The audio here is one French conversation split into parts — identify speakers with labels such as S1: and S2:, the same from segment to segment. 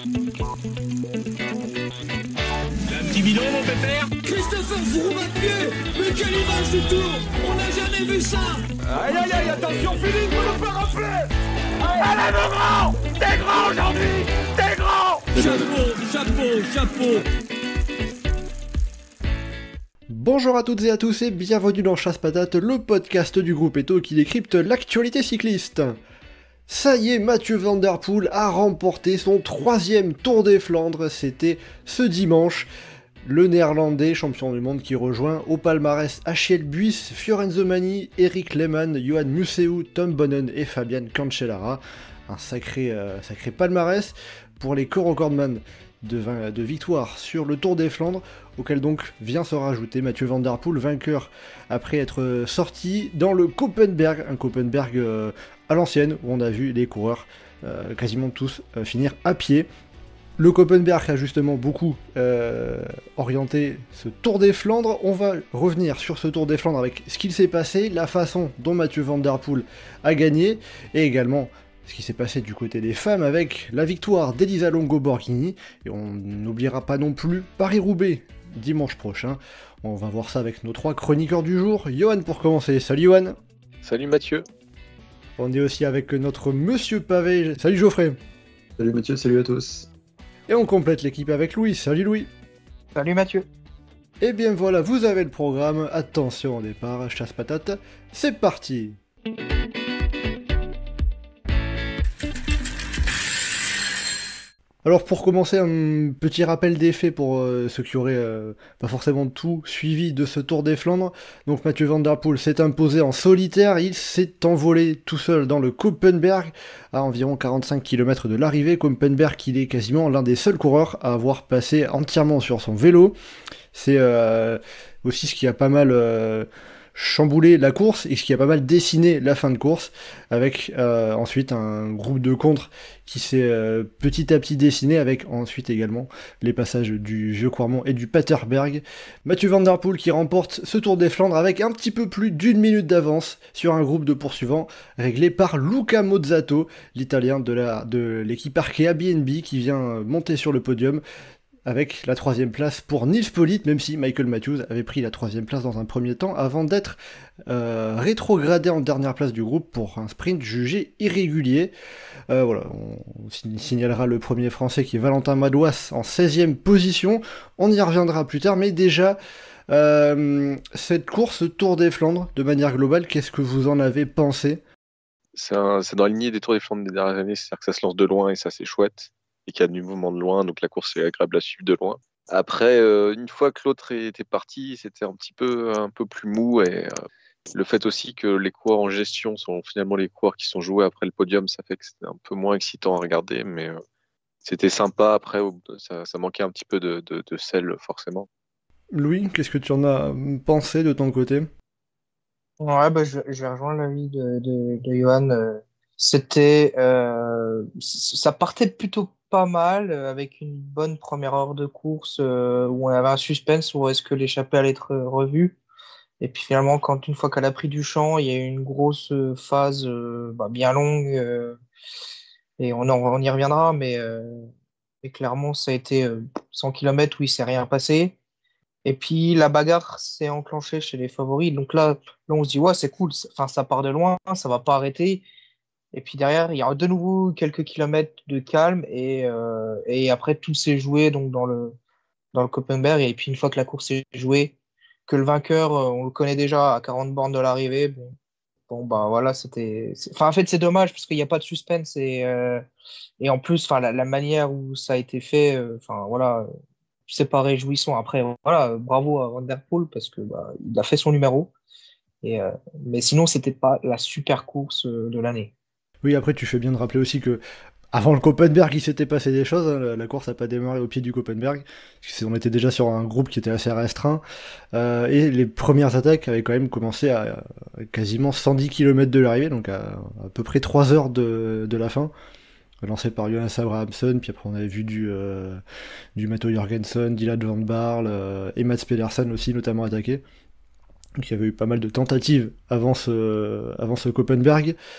S1: Un petit bidon, mon pépère.
S2: Christopher Froome à pied. Mais quelle image du tour. On n'a jamais vu ça.
S3: Aïe aïe aïe, attention Philippe, vous nous faire rafler. Allez mon grand, t'es grand aujourd'hui, t'es grand.
S2: Chapeau.
S4: Bonjour à toutes et à tous et bienvenue dans Chasse Patate, le podcast du groupe Eto qui décrypte l'actualité cycliste. Ça y est, Mathieu Van Der Poel a remporté son 3e Tour des Flandres, c'était ce dimanche. Le néerlandais, champion du monde, qui rejoint au palmarès Achiel Buys, Fiorenzo Mani, Eric Lehmann, Johan Museeuw, Tom Bonnen et Fabian Cancellara. Un sacré palmarès pour les co-recordman de victoire sur le Tour des Flandres, auquel donc vient se rajouter Mathieu Van Der Poel, vainqueur après être sorti dans le Koppenberg, un Koppenberg à l'ancienne, où on a vu les coureurs quasiment tous finir à pied. Le Koppenberg a justement beaucoup orienté ce Tour des Flandres. On va revenir sur ce Tour des Flandres avec ce qu'il s'est passé, la façon dont Mathieu Van Der Poel a gagné, et également ce qui s'est passé du côté des femmes avec la victoire d'Elisa Longo Borghini. Et on n'oubliera pas non plus Paris-Roubaix dimanche prochain. On va voir ça avec nos 3 chroniqueurs du jour. Johan pour commencer. Salut Johan.
S5: Salut Mathieu.
S4: On est aussi avec notre Monsieur Pavé. Salut Geoffrey.
S6: Salut Mathieu, salut à tous.
S4: Et on complète l'équipe avec Louis. Salut Louis.
S7: Salut Mathieu.
S4: Et bien voilà, vous avez le programme. Attention au départ, chasse patate. C'est parti. Alors pour commencer, un petit rappel des faits pour ceux qui auraient pas forcément tout suivi de ce Tour des Flandres. Donc Mathieu Van Der Poel s'est imposé en solitaire, il s'est envolé tout seul dans le Koppenberg, à environ 45 km de l'arrivée. Koppenberg, il est quasiment l'un des seuls coureurs à avoir passé entièrement sur son vélo. C'est aussi ce qui a pas mal chambouler la course et ce qui a pas mal dessiné la fin de course, avec ensuite un groupe de contre qui s'est petit à petit dessiné, avec ensuite également les passages du Vieux Quarmont et du Paterberg. Mathieu Van Der Poel qui remporte ce Tour des Flandres avec un petit peu plus d'1 minute d'avance sur un groupe de poursuivants réglé par Luca Mozzato, l'italien de l'équipe Arkea BNB, qui vient monter sur le podium avec la 3e place pour Nils Politt, même si Michael Matthews avait pris la 3e place dans un premier temps, avant d'être rétrogradé en dernière place du groupe pour un sprint jugé irrégulier. Voilà, on signalera le premier français qui est Valentin Madouas en 16e position, on y reviendra plus tard, mais déjà, cette course Tour des Flandres, de manière globale, qu'est-ce que vous en avez pensé ?
S5: C'est dans la lignée des Tours des Flandres des dernières années, c'est-à-dire que ça se lance de loin et ça c'est chouette, et qu'il y a du mouvement de loin, donc la course est agréable à suivre de loin. Après, une fois que l'autre était parti, c'était un peu plus mou, et le fait aussi que les coureurs en gestion sont finalement les coureurs qui sont joués après le podium, ça fait que c'était un peu moins excitant à regarder, mais c'était sympa. Après, ça manquait un petit peu de sel, forcément.
S4: Louis, qu'est-ce que tu en as pensé de ton côté ?
S7: Ouais, je vais rejoindre l'avis de Johan. Ça partait plutôt pas mal, avec une bonne première heure de course où on avait un suspense, où est-ce que l'échappée allait être revue. Et puis finalement, une fois qu'elle a pris du champ, il y a eu une grosse phase bien longue, et on y reviendra, mais clairement, ça a été 100 km où il s'est rien passé. Et puis la bagarre s'est enclenchée chez les favoris. Donc là on se dit, ouais, c'est cool, ça part de loin, ça va pas arrêter. Et puis derrière, il y a de nouveau quelques kilomètres de calme, et après tout s'est joué donc dans le Koppenberg. Et puis une fois que la course est jouée, que le vainqueur, on le connaît déjà à 40 bornes de l'arrivée, voilà, en fait c'est dommage parce qu'il n'y a pas de suspense, et en plus la manière où ça a été fait, c'est pas réjouissant. Après voilà, bravo à Van Der Poel parce que il a fait son numéro, mais sinon c'était pas la super course de l'année.
S4: Oui, après tu fais bien de rappeler aussi que avant le Koppenberg, il s'était passé des choses, hein. La course n'a pas démarré au pied du Koppenberg, on était déjà sur un groupe qui était assez restreint, et les premières attaques avaient quand même commencé à quasiment 110 km de l'arrivée, donc à peu près 3 heures de la fin, lancé par Jonas Abrahamsson, puis après on avait vu du Mathieu Jorgensen, Dylan Van Baarle, et Mats Pedersen aussi notamment attaqué. Donc il y avait eu pas mal de tentatives avant ce Koppenberg.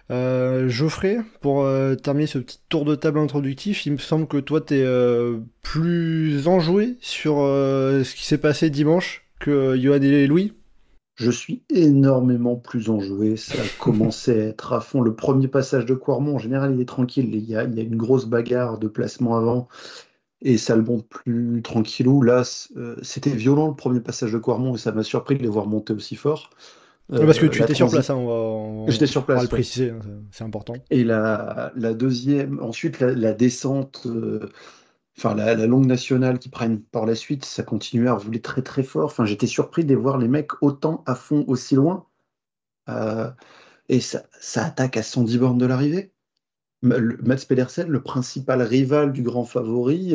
S4: Geoffrey, pour terminer ce petit tour de table introductif, il me semble que toi t'es plus enjoué sur ce qui s'est passé dimanche que Johan et Louis.
S6: Je suis énormément plus enjoué. Ça a commencé à être à fond. Le premier passage de Quarmont, en général, il est tranquille. Il y a une grosse bagarre de placement avant et ça le monte plus tranquillou. Là, c'était violent le premier passage de Quarmont et ça m'a surpris de les voir monter aussi fort.
S4: Parce que tu
S6: La
S4: étais sur
S6: transi-
S4: place, hein,
S6: J'étais sur
S4: on va
S6: place,
S4: le
S6: ouais.
S4: préciser, hein, c'est important.
S6: Et la deuxième, ensuite la descente, enfin la longue nationale qui prennent par la suite, ça continuait à rouler très très fort. Enfin, j'étais surpris de les voir les mecs autant à fond, aussi loin. Euh, et ça attaque à 110 bornes de l'arrivée. Mats Pedersen, le principal rival du grand favori,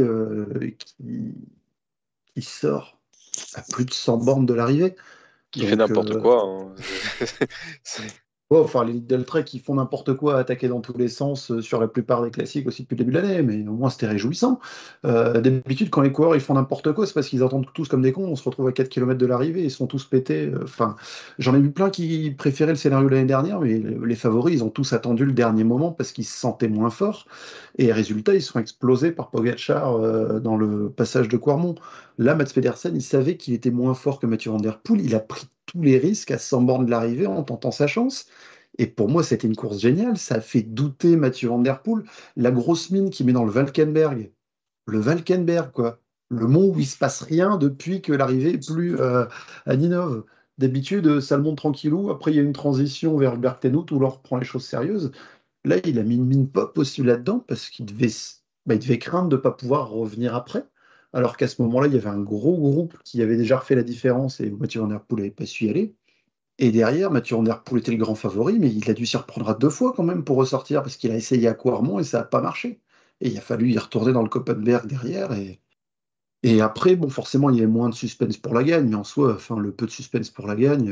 S6: qui sort à plus de 100 bornes de l'arrivée.
S5: Qui fait
S6: Donc,
S5: n'importe quoi. Hein. C'est-
S6: ouais, enfin, les Lidl Trek, ils font n'importe quoi, attaquer dans tous les sens sur la plupart des classiques aussi depuis le début de l'année, mais au moins c'était réjouissant. D'habitude, quand les coureurs ils font n'importe quoi, c'est parce qu'ils attendent tous comme des cons. On se retrouve à 4 km de l'arrivée, ils sont tous pétés. Enfin, j'en ai vu plein qui préféraient le scénario de l'année dernière, mais les favoris, ils ont tous attendu le dernier moment parce qu'ils se sentaient moins forts. Et résultat, ils sont explosés par Pogacar dans le passage de Quarmont. Là, Mats Pedersen, il savait qu'il était moins fort que Mathieu Van Der Poel. Il a pris tous les risques à 100 bornes de l'arrivée en tentant sa chance. Et pour moi, c'était une course géniale. Ça a fait douter Mathieu Van Der Poel. La grosse mine qu'il met dans le Valkenberg. Le Valkenberg, quoi. Le mont où il se passe rien depuis que l'arrivée est plus à Ninove. D'habitude, ça le monte tranquillou. Après, il y a une transition vers le Bergtenhout où l'on reprend les choses sérieuses. Là, il a mis une mine pop aussi là-dedans parce il devait craindre de ne pas pouvoir revenir après. Alors qu'à ce moment-là, il y avait un gros groupe qui avait déjà refait la différence et Mathieu Van Der Poel n'avait pas su y aller. Et derrière, Mathieu Van Der Poel était le grand favori, mais il a dû s'y reprendre à deux fois quand même pour ressortir, parce qu'il a essayé à Quarmont et ça n'a pas marché. Et il a fallu y retourner dans le Koppenberg derrière. Et après, bon, forcément, il y avait moins de suspense pour la gagne, mais en soi, enfin, le peu de suspense pour la gagne,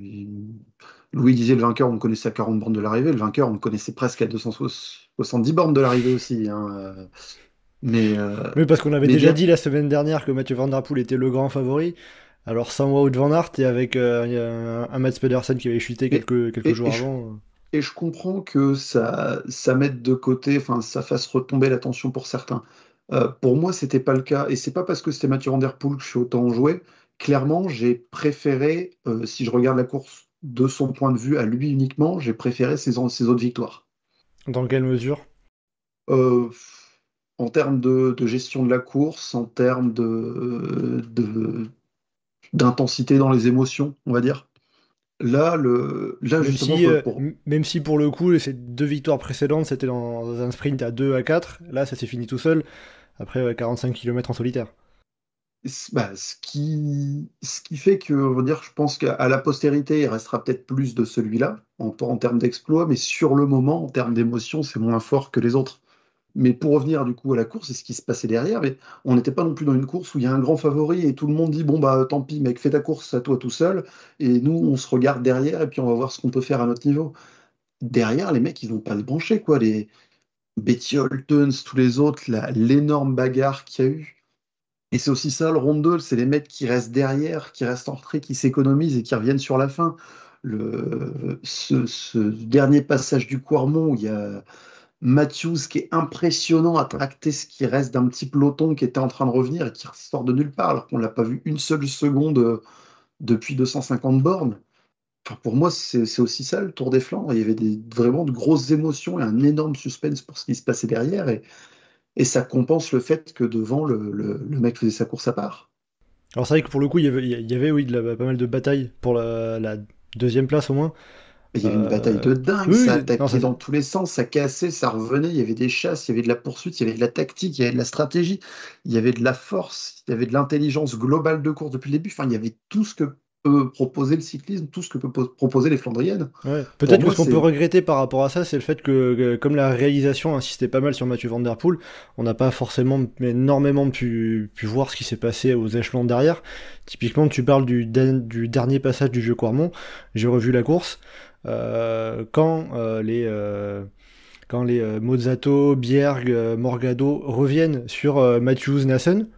S6: Louis disait le vainqueur, on le connaissait à 40 bornes de l'arrivée, le vainqueur, on le connaissait presque à 270 bornes de l'arrivée aussi. Hein. Mais, euh,
S4: Oui, parce qu'on avait
S6: mais
S4: déjà
S6: bien,
S4: dit la semaine dernière que Mathieu Van Der Poel était le grand favori. Alors sans Wout van Aert et avec un Mats Pedersen qui avait chuté
S6: et,
S4: quelques
S6: et,
S4: jours
S6: et je,
S4: avant.
S6: et je comprends que ça mette de côté, enfin, ça fasse retomber l'attention pour certains. Pour moi, c'était pas le cas. Et c'est pas parce que c'était Mathieu Van Der Poel que je suis autant joué. Clairement, j'ai préféré, si je regarde la course de son point de vue à lui uniquement, j'ai préféré ses autres victoires.
S4: Dans quelle mesure?
S6: Euh, En termes de gestion de la course, en termes d'intensité dans les émotions, on va dire. Là
S4: Même
S6: justement,
S4: si,
S6: pour
S4: même si pour le coup, ces deux victoires précédentes, c'était dans un sprint à 2 à 4. Là, ça s'est fini tout seul, après 45 km en solitaire.
S6: bah, ce qui fait que, on va dire, je pense qu'à la postérité, il restera peut-être plus de celui-là en termes d'exploit, mais sur le moment, en termes d'émotion, c'est moins fort que les autres. Mais pour revenir du coup à la course et ce qui se passait derrière, mais on n'était pas non plus dans une course où il y a un grand favori et tout le monde dit bon bah tant pis mec, fais ta course à toi tout seul et nous on se regarde derrière et puis on va voir ce qu'on peut faire à notre niveau. Derrière, les mecs ils vont pas se brancher quoi, les Betty Holtons, tous les autres, l'énorme bagarre qu'il y a eu. Et c'est aussi ça, le Rondeau, c'est les mecs qui restent derrière, qui restent en retrait, qui s'économisent et qui reviennent sur la fin. Ce dernier passage du Quarmont où il y a Matthews qui est impressionnant à tracter ce qui reste d'un petit peloton qui était en train de revenir et qui sort de nulle part alors qu'on l'a pas vu une seule seconde depuis 250 bornes. Enfin, pour moi, c'est aussi ça le Tour des Flandres. Il y avait vraiment de grosses émotions et un énorme suspense pour ce qui se passait derrière. Et ça compense le fait que devant, le mec faisait sa course à part.
S4: Alors c'est vrai que pour le coup, il y avait oui, pas mal de batailles pour la deuxième place au moins.
S6: Il y avait une bataille de dingue,
S4: Oui,
S6: ça
S4: oui, non,
S6: attaquait dans tous les sens, ça cassait, ça revenait, il y avait des chasses, il y avait de la poursuite, il y avait de la tactique, il y avait de la stratégie, il y avait de la force, il y avait de l'intelligence globale de course depuis le début, enfin il y avait tout ce que peut proposer le cyclisme, tout ce que peut proposer les Flandriennes.
S4: ouais.
S6: Pour
S4: Peut-être que
S6: moi,
S4: ce qu'on peut
S6: c'est...
S4: regretter par rapport à ça, c'est le fait que comme la réalisation insistait pas mal sur Mathieu Van Der Poel, on n'a pas forcément énormément pu voir ce qui s'est passé aux échelons derrière. Typiquement, tu parles du dernier passage du Vieux Quarmont, j'ai revu la course. Quand les Mozzato, Bjerg, Morgado reviennent sur Matthews, Nassen,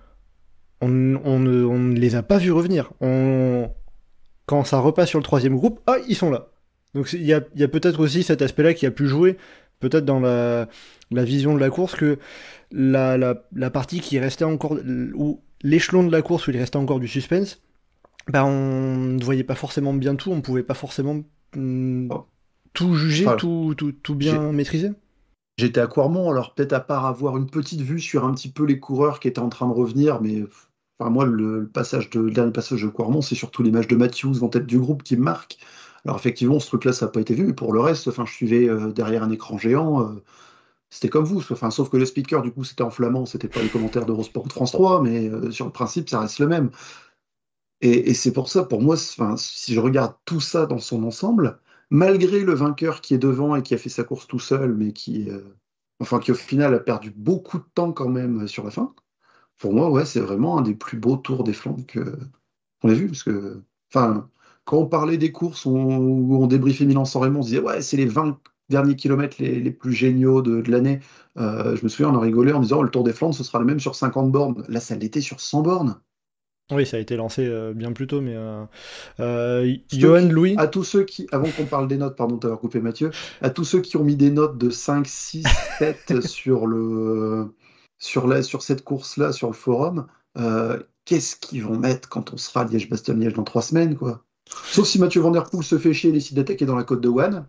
S4: on ne les a pas vus revenir. Quand ça repasse sur le troisième groupe, ah, ils sont là. Donc il y a peut-être aussi cet aspect-là qui a pu jouer, peut-être dans la vision de la course, que la partie qui restait encore, ou l'échelon de la course où il restait encore du suspense, bah on ne voyait pas forcément bien tout, on pouvait pas forcément
S6: Oh.
S4: tout juger,
S6: Enfin,
S4: tout
S6: j'ai-
S4: bien maîtriser.
S6: J'étais à Quarmont, alors peut-être à part avoir une petite vue sur un petit peu les coureurs qui étaient en train de revenir, mais enfin, moi, le dernier passage de Quarmont, c'est surtout l'image de Matthews en tête du groupe qui me marque. Alors effectivement, ce truc-là, ça n'a pas été vu, mais pour le reste, enfin, je suivais derrière un écran géant, c'était comme vous, enfin, sauf que le speaker, du coup, c'était en flamand, c'était pas les commentaires d'Eurosport de France 3, mais sur le principe, ça reste le même. Et c'est pour ça, pour moi, enfin, si je regarde tout ça dans son ensemble, malgré le vainqueur qui est devant et qui a fait sa course tout seul, mais enfin, qui au final a perdu beaucoup de temps quand même sur la fin, pour moi, ouais, c'est vraiment un des plus beaux tours des Flandres qu'on a vu. Parce que, enfin, quand on parlait des courses où on débriefait Milan-San Remo, on se disait, ouais, c'est les 20 derniers kilomètres les plus géniaux de l'année. Je me souviens, on a rigolé en disant, oh, le Tour des Flandres, ce sera le même sur 50 bornes. Là, ça l'était sur 100 bornes.
S4: Oui, ça a été lancé bien plus tôt, mais
S6: Ceux
S4: Johan
S6: qui,
S4: Louis.
S6: à tous ceux qui, avant qu'on parle des notes, pardon de t'avoir coupé Mathieu, à tous ceux qui ont mis des notes de 5, 6, 7 sur cette course-là, sur le forum, qu'est-ce qu'ils vont mettre quand on sera à Liège-Bastogne-Liège dans 3 semaines, quoi? Sauf si Mathieu Van Der Poel se fait chier et décide d'attaquer dans la côte de One.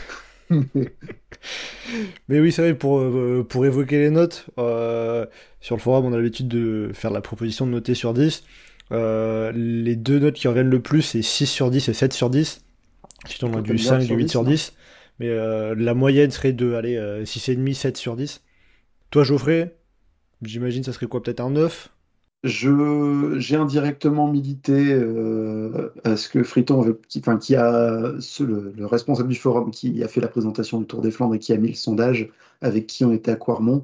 S4: Mais oui, c'est vrai, pour évoquer les notes, sur le forum, on a l'habitude de faire la proposition de noter sur 10. Les deux notes qui reviennent le plus, c'est 6 sur 10 et 7 sur 10. Ensuite, on a du 5, du 8 sur 10. Mais la moyenne serait de allez, 6,5, 7 sur 10. Toi, Geoffrey, j'imagine ça serait quoi? Peut-être un 9?
S6: J'ai indirectement milité à ce que Friton, enfin, qui a le responsable du forum qui a fait la présentation du Tour des Flandres et qui a mis le sondage avec qui on était à Quarmont.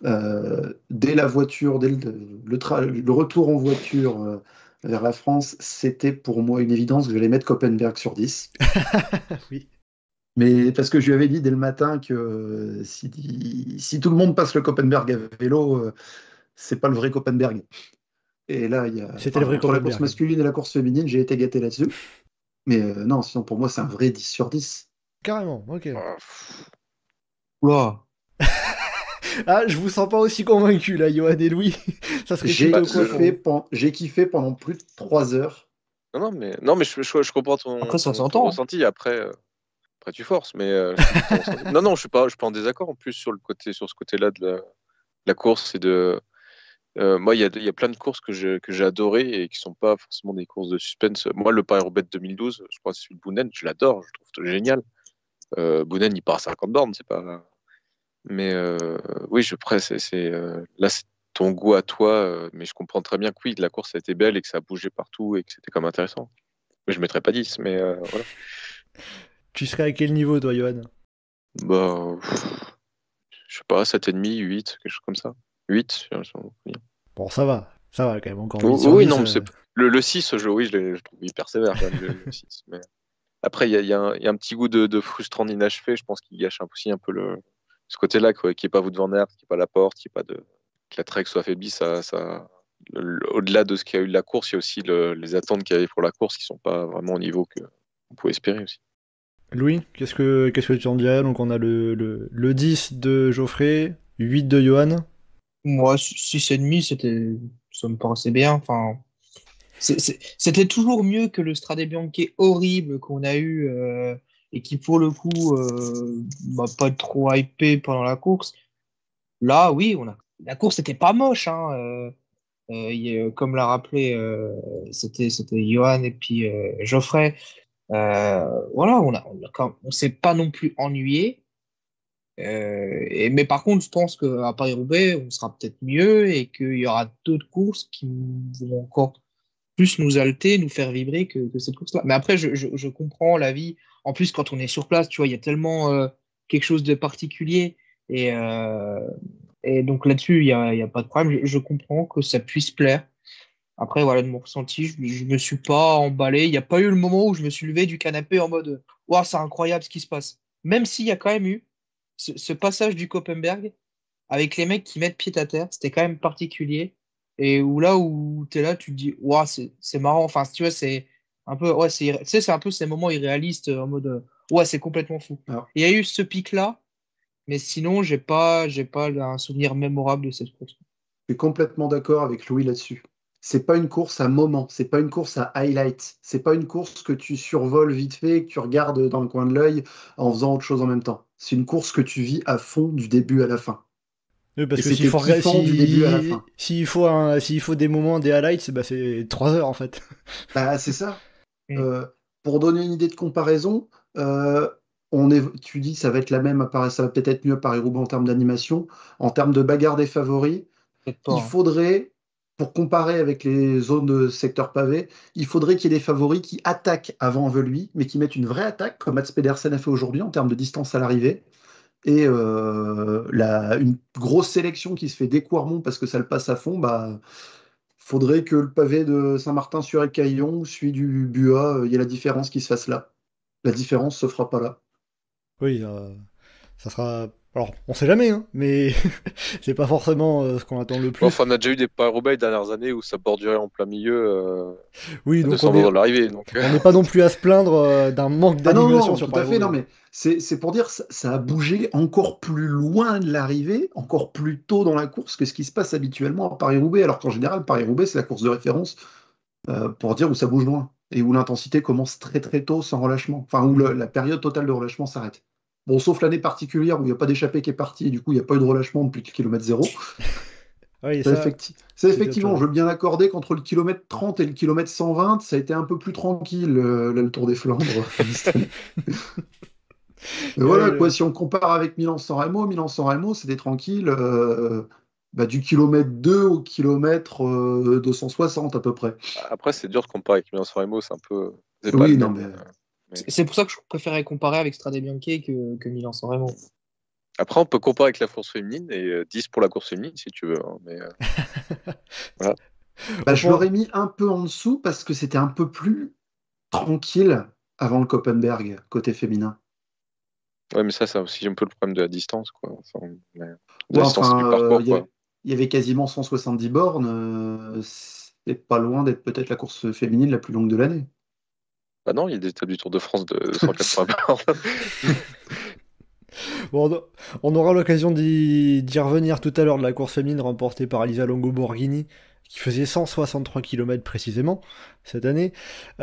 S6: Dès la voiture, dès le retour en voiture vers la France, c'était pour moi une évidence que j'allais mettre Koppenberg sur 10.
S4: Oui.
S6: Mais parce que je lui avais dit dès le matin que si tout le monde passe le Koppenberg à vélo, c'est pas le vrai Koppenberg. Et là,
S4: C'était le vrai
S6: entre la course
S4: Koppenberg.
S6: masculine et la course féminine, j'ai été gâté là-dessus. Mais non, sinon pour moi, c'est un vrai 10 sur 10.
S4: Carrément, ok.
S5: Ah,
S7: Oula.
S4: Ah, je vous sens pas aussi convaincu là, Johan et Louis. Ça serait plutôt quoi pour vous?
S6: J'ai kiffé pendant plus de 3 heures.
S5: non, mais je comprends
S7: Après, ça
S5: ton
S7: s'entend.
S5: ressenti. Après, tu forces, mais je comprends ton ressenti. Non, je suis pas en désaccord en plus sur ce côté-là de la course et de. Moi, il y a plein de courses que j'ai adorées et qui sont pas forcément des courses de suspense. Moi, le Paris-Roubaix de 2012, je crois que c'est celui de Bounen, je l'adore, je trouve ça génial. Bounen, il part à 50 bornes, c'est pas. Mais oui, après, là, c'est ton goût à toi, mais je comprends très bien que oui, la course a été belle et que ça a bougé partout et que c'était comme intéressant. Mais je mettrais pas 10, mais voilà.
S4: Tu serais à quel niveau, toi, Johan?
S5: Bah, je sais pas, 7,5, 8, quelque chose comme ça. 8,
S4: Bon, ça va quand même, encore 8
S5: oui,
S4: sur
S5: oui,
S4: 10.
S5: non, mais le 6, oui, je trouve hyper sévère, quand même, le 6. Mais après, il y a un petit goût de frustrant d'inachevé, je pense qu'il gâche aussi un peu ce côté-là, quoi, qu'il n'y ait pas Wout van Aert, qu'il n'y ait pas Laporte, que la Trek soit affaiblie, au-delà de ce qu'il y a eu de la course, il y a aussi les attentes qu'il y avait pour la course qui sont pas vraiment au niveau qu'on pouvait espérer aussi.
S4: Louis, qu'est-ce que tu en dirais? Donc, on a le 10 de Geoffrey, 8 de Johan.
S7: Moi, 6,5, ça me paraissait bien. Enfin, c'était toujours mieux que le Strade Bianche horrible qu'on a eu et qui, pour le coup, m'a pas trop hypé pendant la course. Là, oui, la course n'était pas moche. Hein, comme l'a rappelé, c'était Johan et puis Geoffrey. Voilà, on s'est pas non plus ennuyé. Mais par contre, je pense qu'à Paris-Roubaix, on sera peut-être mieux et qu'il y aura d'autres courses qui vont encore plus nous halter, nous faire vibrer que cette course-là. Mais après, je comprends la vie. En plus, quand on est sur place, tu vois, il y a tellement quelque chose de particulier. Et, euh, et donc là-dessus, il y a pas de problème. Je comprends que ça puisse plaire. Après, voilà, de mon ressenti, je me suis pas emballé. Il n'y a pas eu le moment où je me suis levé du canapé en mode Waouh, c'est incroyable ce qui se passe. Même s'il y a quand même eu ce passage du Koppenberg avec les mecs qui mettent pied à terre, c'était quand même particulier. Et où tu es là, tu te dis Waouh, c'est marrant. Enfin, tu vois, c'est un peu, ouais, tu sais, c'est un peu ces moments irréalistes en mode Ouais, c'est complètement fou.
S6: Alors.
S7: Il y a eu ce pic-là, mais sinon, j'ai pas un souvenir mémorable de cette course.
S6: Je suis complètement d'accord avec Louis là-dessus. C'est pas une course à moment, c'est pas une course à highlight, c'est pas une course que tu survoles vite fait, que tu regardes dans le coin de l'œil en faisant autre chose en même temps. C'est une course que tu vis à fond du début à la fin.
S4: Oui, parce
S6: Et
S4: que
S6: c'était kiffant du début à la fin.
S4: s'il faut des moments, des highlights, bah c'est 3 heures en fait.
S6: Bah, c'est ça.
S7: Mm.
S6: Pour donner une idée de comparaison, tu dis ça va être la même, ça va peut-être être mieux Paris-Roubaix en termes d'animation. En termes de bagarre des favoris,
S7: Peut-être pas.
S6: il faudrait, pour comparer avec les zones de secteur pavé, il faudrait qu'il y ait des favoris qui attaquent avant Velui, mais qui mettent une vraie attaque, comme Mats Pedersen a fait aujourd'hui en termes de distance à l'arrivée. Et une grosse sélection qui se fait dès Quarmont parce que ça le passe à fond, bah faudrait que le pavé de Saint-Martin-sur-Écaillon ou celui du Bua, il y ait la différence qui se fasse là. La différence se fera pas là.
S4: Oui, ça sera. Alors, on sait jamais, hein, mais c'est pas forcément ce qu'on attend le plus.
S5: Enfin, on a déjà eu des Paris-Roubaix les dernières années où ça bordurait en plein milieu
S4: Oui,
S5: à
S4: donc
S5: 200 dans l'arrivée. Donc,
S4: on n'est pas non plus à se plaindre d'un manque
S6: Ah non,
S4: d'animation
S6: non,
S4: sur
S6: tout à fait,
S4: Paris-Roubaix.
S6: non, mais c'est pour dire ça a bougé encore plus loin de l'arrivée, encore plus tôt dans la course que ce qui se passe habituellement à Paris-Roubaix, alors qu'en général, Paris-Roubaix, c'est la course de référence pour dire où ça bouge loin et où l'intensité commence très très tôt sans relâchement, enfin où la période totale de relâchement s'arrête. Bon, sauf l'année particulière où il n'y a pas d'échappée qui est partie et du coup il n'y a pas eu de relâchement depuis le kilomètre 0.
S4: Oui,
S6: C'est
S4: ça,
S6: effectivement, je veux bien l'accorder qu'entre le kilomètre 30 et le kilomètre 120, ça a été un peu plus tranquille là, le Tour des Flandres. Mais voilà, quoi, si on compare avec Milan-San Remo, c'était tranquille du kilomètre 2 au kilomètre 260 à peu près.
S5: Après, c'est dur de comparer avec Milan-San Remo, c'est un peu. C'est
S6: Oui,
S5: pas le
S6: non,
S5: même.
S6: mais
S7: C'est pour ça que je préférais comparer avec Strade Bianche que Milan-San Remo.
S5: Après, on peut comparer avec la course féminine et 10 pour la course féminine si tu veux. Hein, mais, voilà.
S6: je l'aurais mis un peu en dessous parce que c'était un peu plus tranquille avant le Koppenberg, côté féminin.
S5: Ouais, mais ça, c'est aussi un peu le problème de la distance, quoi. Enfin, la
S6: Ouais,
S5: distance du parcours, quoi.
S6: il y avait quasiment 170 bornes. C'est pas loin d'être peut-être la course féminine la plus longue de l'année.
S5: Bah non, il y a des étapes du Tour de France de 180 bornes.
S4: Bon, on aura l'occasion d'y revenir tout à l'heure de la course féminine remportée par Lisa Longo-Borghini, qui faisait 163 km précisément cette année.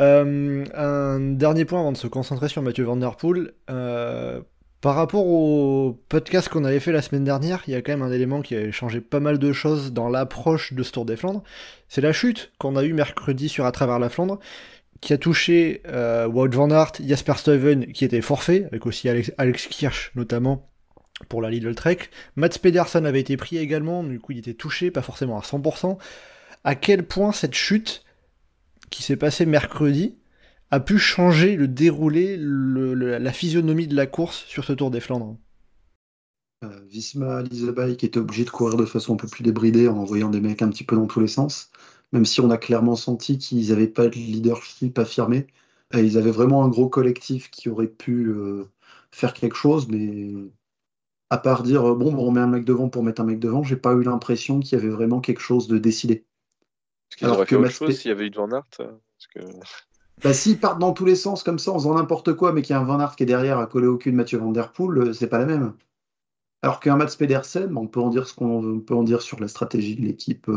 S4: Un dernier point avant de se concentrer sur Mathieu Van Der Poel. Par rapport au podcast qu'on avait fait la semaine dernière, il y a quand même un élément qui a changé pas mal de choses dans l'approche de ce Tour des Flandres. C'est la chute qu'on a eue mercredi sur À travers la Flandre, qui a touché Wout van Aert, Jasper Stuyven, qui était forfait, avec aussi Alex Kirch notamment pour la Lidl Trek. Mats Pedersen avait été pris également, du coup il était touché, pas forcément à 100%. À quel point cette chute qui s'est passée mercredi a pu changer le déroulé, la physionomie de la course sur ce Tour des Flandres?
S6: Visma Leasebike qui était obligé de courir de façon un peu plus débridée en envoyant des mecs un petit peu dans tous les sens, même si on a clairement senti qu'ils n'avaient pas de leadership affirmé. Ils avaient vraiment un gros collectif qui aurait pu faire quelque chose, mais à part dire on met un mec devant pour mettre un mec devant, j'ai pas eu l'impression qu'il y avait vraiment quelque chose de décidé.
S5: Est-ce qu'ils auraient fait autre chose s'il y avait eu de Van Aert parce que...
S6: S'ils partent dans tous les sens comme ça en faisant n'importe quoi, mais qu'il y a un Van Aert qui est derrière à coller au cul de Mathieu Van Der Poel, c'est pas la même. Alors qu'un Mats Pedersen, on peut en dire ce qu'on peut en dire sur la stratégie de l'équipe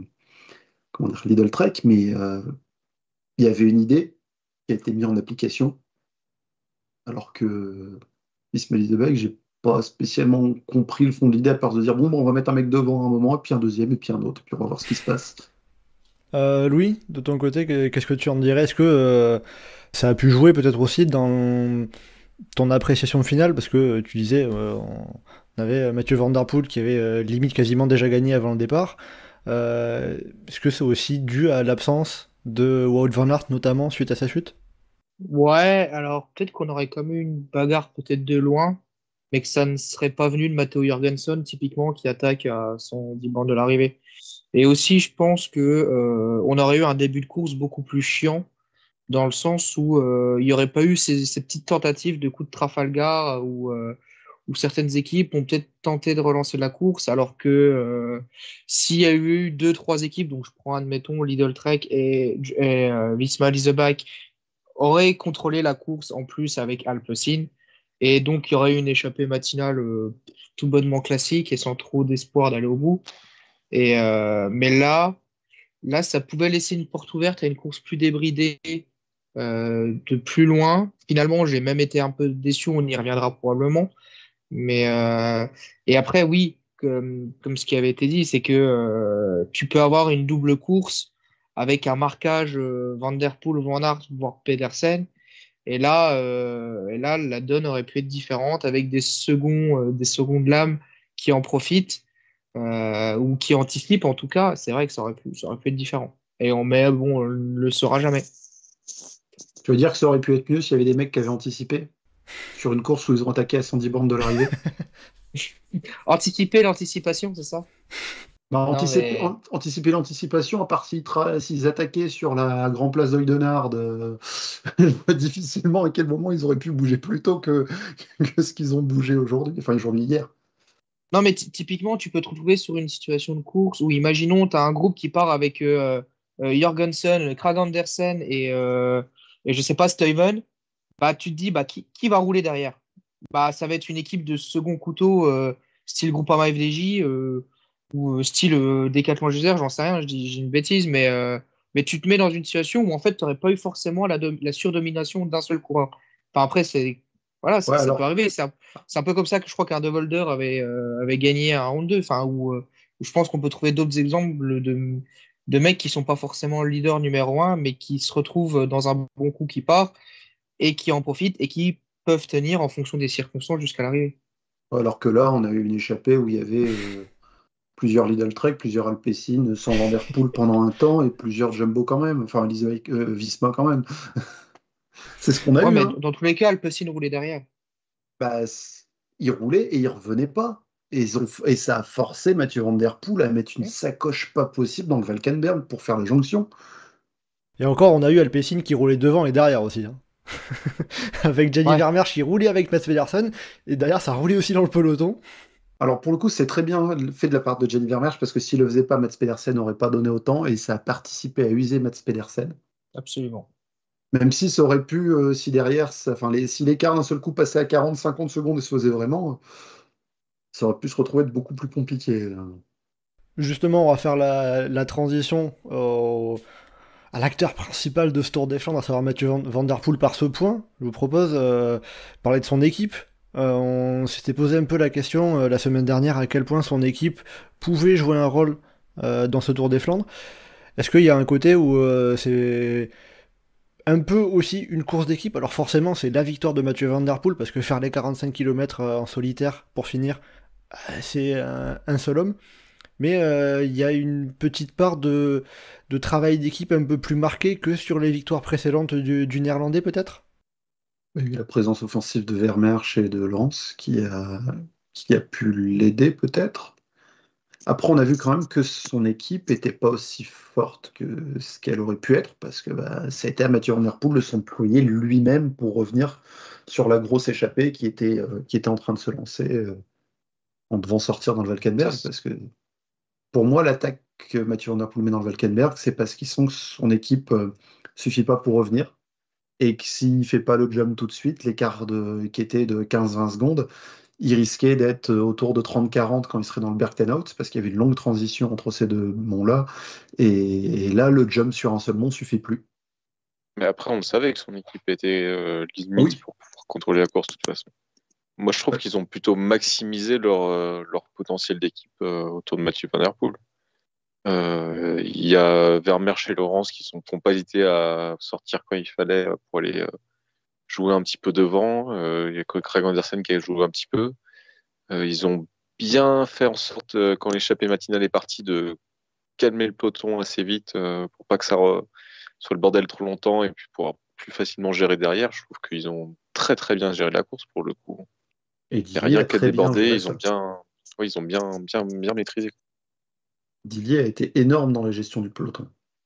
S6: Lidl Trek, mais il y avait une idée qui a été mise en application, alors que Ismail Debag, j'ai pas spécialement compris le fond de l'idée à part de dire on va mettre un mec devant un moment, et puis un deuxième, et puis un autre, et puis on va voir ce qui se passe.
S4: Louis, de ton côté, qu'est-ce que tu en dirais? Est-ce que ça a pu jouer peut-être aussi dans ton appréciation finale? Parce que tu disais, on avait Mathieu Van Der Poel qui avait limite quasiment déjà gagné avant le départ. Est-ce que c'est aussi dû à l'absence de Wout van Aert, notamment suite à sa chute?
S7: Ouais, alors peut-être qu'on aurait quand même eu une bagarre peut-être de loin, mais que ça ne serait pas venu de Matteo Jorgensen, typiquement, qui attaque à son 10 bornes de l'arrivée. Et aussi, je pense que on aurait eu un début de course beaucoup plus chiant, dans le sens où il n'y aurait pas eu ces petites tentatives de coups de Trafalgar où certaines équipes ont peut-être tenté de relancer la course, alors que s'il y a eu 2-3 équipes, donc je prends admettons Lidl Trek et Visma Leasebike, aurait contrôlé la course en plus avec Alpecin. Et donc, il y aurait eu une échappée matinale tout bonnement classique et sans trop d'espoir d'aller au bout. Mais là, ça pouvait laisser une porte ouverte à une course plus débridée de plus loin. Finalement, j'ai même été un peu déçu, on y reviendra probablement. Et après, oui, comme ce qui avait été dit, c'est que tu peux avoir une double course avec un marquage Van Der Poel, Van Aert, voire Pedersen. Et là, la donne aurait pu être différente avec des secondes lames qui en profitent ou qui anticipent. En tout cas, c'est vrai que ça aurait pu être différent. Mais bon, on ne le saura jamais.
S6: Tu veux dire que ça aurait pu être mieux s'il y avait des mecs qui avaient anticipé sur une course où ils ont attaqué à 110 bornes de l'arrivée?
S7: Anticiper l'anticipation, c'est ça?
S6: Bah,
S7: Non, mais...
S6: anticiper l'anticipation, à part s'ils attaquaient sur la Grand Place d'Oudenaarde, je vois difficilement à quel moment ils auraient pu bouger plus tôt que ce qu'ils ont bougé aujourd'hui hier.
S7: Non, mais typiquement, tu peux te retrouver sur une situation de course où, imaginons, tu as un groupe qui part avec Jorgensen, Krag Andersen et je sais pas, Stuyven. Bah, tu te dis, bah, qui va rouler derrière? Bah, ça va être une équipe de second couteau, style Groupama FDJ ou style Decathlon GR, j'en sais rien, j'ai une bêtise, mais tu te mets dans une situation où en fait, tu n'aurais pas eu forcément la surdomination d'un seul coureur. Enfin, après, voilà,
S6: Ouais,
S7: ça peut arriver. C'est un peu comme ça que je crois qu'un De Volder avait gagné un round 2. Enfin, où je pense qu'on peut trouver d'autres exemples de mecs qui sont pas forcément le leader numéro un, mais qui se retrouvent dans un bon coup qui part et qui en profitent et qui peuvent tenir en fonction des circonstances jusqu'à l'arrivée.
S6: alors que là, on a eu une échappée où il y avait plusieurs Lidl Trek, plusieurs Alpecin, sans Van Der Poel pendant un temps et plusieurs Jumbo quand même, enfin Visma quand même. C'est ce qu'on a
S7: Ouais,
S6: eu.
S7: mais
S6: Hein.
S7: dans tous les cas, Alpecin roulait derrière.
S6: Bah, ils roulaient et ils revenaient pas. Et ça a forcé Mathieu Van Der Poel à mettre une sacoche pas possible dans le Valkenberg pour faire la jonction.
S4: Et encore, on a eu Alpecin qui roulait devant et derrière aussi. Hein. Avec Gianni
S7: Ouais.
S4: Vermeersch qui roulait avec Mats Pedersen, et derrière ça roulait aussi dans le peloton.
S6: Alors pour le coup, c'est très bien fait de la part de Gianni Vermeersch parce que s'il le faisait pas, Mats Pedersen n'aurait pas donné autant et ça a participé à user Mats Pedersen.
S7: Absolument.
S6: Même si ça aurait pu, si derrière, si l'écart d'un seul coup passait à 40-50 secondes et se faisait vraiment, ça aurait pu se retrouver être beaucoup plus compliqué.
S4: Justement, on va faire la transition à l'acteur principal de ce Tour des Flandres, à savoir Mathieu Van Der Poel par ce point. Je vous propose parler de son équipe. On s'était posé un peu la question la semaine dernière à quel point son équipe pouvait jouer un rôle dans ce Tour des Flandres. Est-ce qu'il y a un côté où c'est un peu aussi une course d'équipe? Alors forcément, c'est la victoire de Mathieu Van Der Poel, parce que faire les 45 km en solitaire pour finir, c'est un seul homme. Mais il y a une petite part de travail d'équipe un peu plus marqué que sur les victoires précédentes du Néerlandais, peut-être?
S6: Il y a eu la présence offensive de Vermeersch et de Lens qui a pu l'aider peut-être. Après, on a vu quand même que son équipe n'était pas aussi forte que ce qu'elle aurait pu être, parce que ça a été à Mathieu Van Der Poel de s'employer lui-même pour revenir sur la grosse échappée qui était en train de se lancer en devant sortir dans le Valkenberg. Parce que pour moi, l'attaque que Mathieu Van Der Poel met dans le Valkenberg, c'est parce qu'ils sont que son équipe suffit pas pour revenir. Et que s'il ne fait pas le jump tout de suite, l'écart qui était de 15-20 secondes, il risquait d'être autour de 30-40 quand il serait dans le Bergtenhout, parce qu'il y avait une longue transition entre ces deux monts-là. Et là, le jump sur un seul mont ne suffit plus.
S5: Mais après, on le savait que son équipe était limite
S6: Oui.
S5: pour pouvoir contrôler la course de toute façon. Moi, je trouve qu'ils ont plutôt maximisé leur potentiel d'équipe autour de Mathieu Van Der Poel. Il y a Vermeersch et Laurence qui n'ont pas hésité à sortir quand il fallait pour aller jouer un petit peu devant. Il y a Craig Andersen qui a joué un petit peu. Ils ont bien fait en sorte, quand l'échappée matinale est partie, de calmer le peloton assez vite pour pas que ça soit le bordel trop longtemps et puis pour plus facilement gérer derrière. Je trouve qu'ils ont très très bien géré la course pour le coup.
S6: Et
S5: Il n'y a rien qu'à déborder, ils ont bien maîtrisé.
S6: Dillier a été énorme dans la gestion du peloton.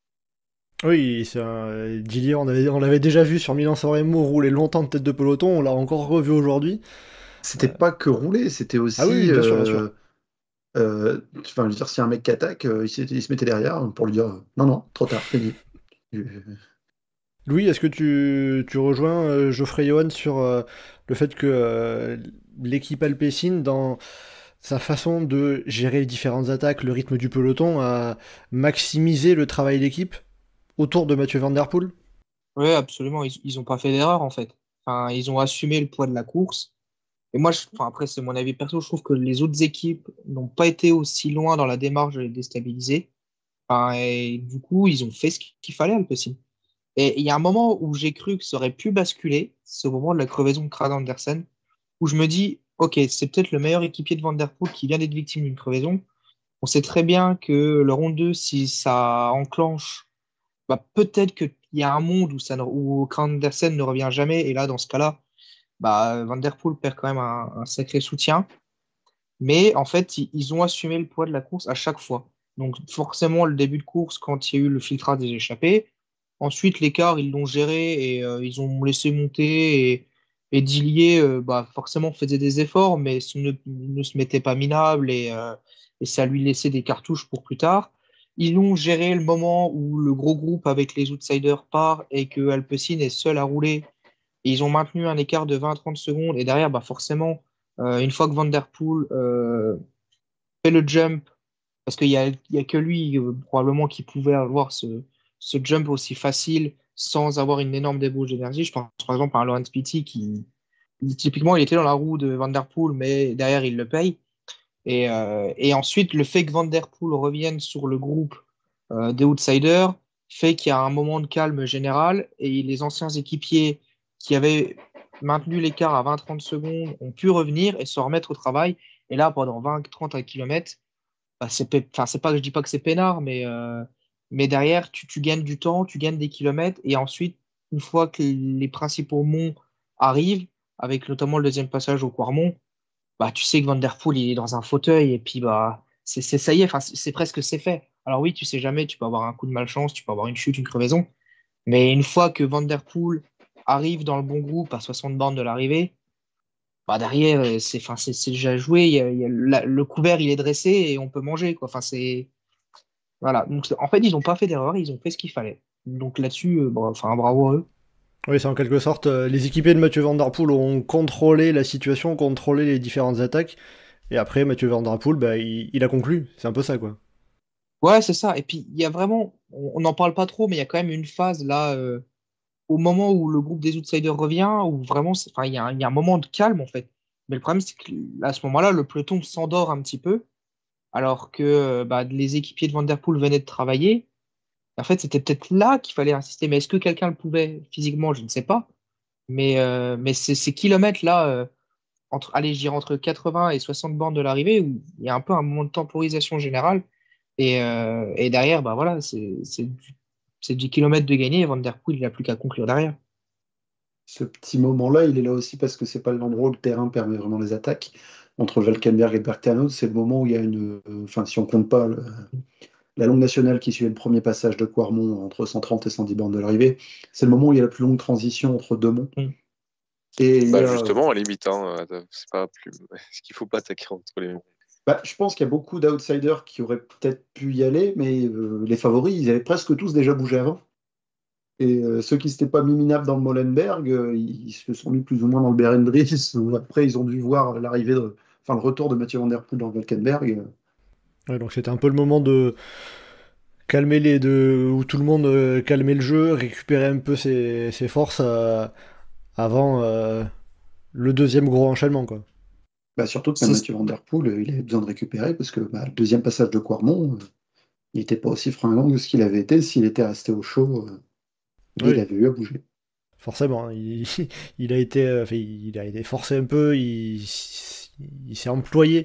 S4: Oui, Dillier, on l'avait déjà vu sur Milan-San Remo rouler longtemps de tête de peloton, on l'a encore revu aujourd'hui.
S6: C'était pas que rouler, c'était aussi.
S4: Ah oui, bien sûr.
S6: Je veux dire, si un mec qui attaque, il se mettait derrière pour lui dire non, trop tard, fini.
S4: Louis, est-ce que tu rejoins Geoffrey Johan sur le fait que l'équipe Alpecin, dans sa façon de gérer les différentes attaques, le rythme du peloton, a maximisé le travail d'équipe autour de Mathieu Van Der Poel?
S7: Oui, absolument. Ils ont pas fait d'erreur, en fait. Enfin, ils ont assumé le poids de la course. Et moi, enfin, après, c'est mon avis perso, je trouve que les autres équipes n'ont pas été aussi loin dans la démarche de les déstabiliser. Enfin, et du coup, ils ont fait ce qu'il fallait, Alpecin. Et il y a un moment où j'ai cru que ça aurait pu basculer, c'est au moment de la crevaison de Kragh Andersen, où je me dis, ok, c'est peut-être le meilleur équipier de Van Der Poel qui vient d'être victime d'une crevaison. On sait très bien que le round 2, si ça enclenche, bah, peut-être qu'il y a un monde où Kragh Andersen ne revient jamais, et là, dans ce cas-là, bah, Van Der Poel perd quand même un sacré soutien. Mais en fait, ils ont assumé le poids de la course à chaque fois. Donc forcément, le début de course, quand il y a eu le filtrage des échappées, ensuite l'écart, ils l'ont géré et ils ont laissé monter et Dillier, bah, forcément faisait des efforts, mais ne se mettait pas minable et ça lui laissait des cartouches pour plus tard. Ils ont géré le moment où le gros groupe avec les outsiders part et que Alpecin est seul à rouler. Et ils ont maintenu un écart de 20-30 secondes et derrière, bah, forcément, une fois que Van Der Poel fait le jump, parce qu'il y a que lui probablement qui pouvait avoir ce jump aussi facile sans avoir une énorme débauche d'énergie. Je pense par exemple à un Laurent Pitty typiquement, il était dans la roue de Van Der Poel, mais derrière, il le paye. Et ensuite, le fait que Van Der Poel revienne sur le groupe des outsiders fait qu'il y a un moment de calme général et les anciens équipiers qui avaient maintenu l'écart à 20-30 secondes ont pu revenir et se remettre au travail. Et là, pendant 20-30 km, bah, enfin, c'est pas que je dis pas que c'est peinard, mais derrière, tu gagnes du temps, tu gagnes des kilomètres, et ensuite, une fois que les principaux monts arrivent, avec notamment le deuxième passage au Quarmont, bah, tu sais que Van Der Poel, il est dans un fauteuil, et puis bah, ça y est, enfin, c'est presque c'est fait. Alors oui, tu sais jamais, tu peux avoir un coup de malchance, tu peux avoir une chute, une crevaison, mais une fois que Van Der Poel arrive dans le bon groupe à 60 bornes de l'arrivée, bah derrière, c'est déjà joué. Le couvert, il est dressé et on peut manger, quoi. Enfin, voilà. Donc, en fait, ils n'ont pas fait d'erreur, ils ont fait ce qu'il fallait. Donc là-dessus, enfin, bravo à eux.
S4: Oui, c'est en quelque sorte, les équipiers de Mathieu Van Der Poel ont contrôlé la situation, contrôlé les différentes attaques, et après, Mathieu Van Der Poel, bah, il a conclu. C'est un peu ça, quoi.
S7: Ouais, c'est ça. Et puis, il y a vraiment, on n'en parle pas trop, mais il y a quand même une phase là, au moment où le groupe des outsiders revient, où vraiment, enfin, il y a un moment de calme, en fait. Mais le problème, c'est qu'à ce moment-là, le peloton s'endort un petit peu, alors que bah, les équipiers de Van Der Poel venaient de travailler. En fait, c'était peut-être là qu'il fallait insister. Mais est-ce que quelqu'un le pouvait physiquement? Je ne sais pas. Mais ces kilomètres-là, allez, je dirais entre 80 et 60 bornes de l'arrivée, où il y a un peu un moment de temporisation générale. Et derrière, bah voilà, c'est 10 kilomètres de gagné. Et Van Der Poel, il n'a plus qu'à conclure derrière.
S6: Ce petit moment-là, il est là aussi parce que c'est pas l'endroit où le terrain permet vraiment les attaques. Entre Valkenberg et Bergtano, c'est le moment où il y a enfin, si on compte pas la longue nationale qui suivait le premier passage de Quarmont entre 130 et 110 bornes de l'arrivée, c'est le moment où il y a la plus longue transition entre deux monts.
S7: Mm.
S6: Et
S5: Bah, justement, à la limite, c'est pas plus. Ce qu'il faut pas attaquer entre les monts.
S6: bah, je pense qu'il y a beaucoup d'outsiders qui auraient peut-être pu y aller, mais les favoris, ils avaient presque tous déjà bougé avant. Et ceux qui ne s'étaient pas mis minables dans le Molenberg, ils se sont mis plus ou moins dans le Berendries, où après ils ont dû voir enfin, le retour de Mathieu Van Der Poel dans le Valkenberg.
S4: Ouais, donc c'était un peu le moment de calmer où tout le monde calmait le jeu, récupérer un peu ses forces avant le deuxième gros enchaînement, quoi.
S6: Bah, surtout que même Mathieu Van Der Poel, il avait besoin de récupérer, parce que bah, le deuxième passage de Quarmont, il n'était pas aussi fringant que ce qu'il avait été s'il était resté au chaud. Il
S4: Oui,
S6: avait eu à bouger.
S4: forcément. Il a été forcé un peu, il s'est employé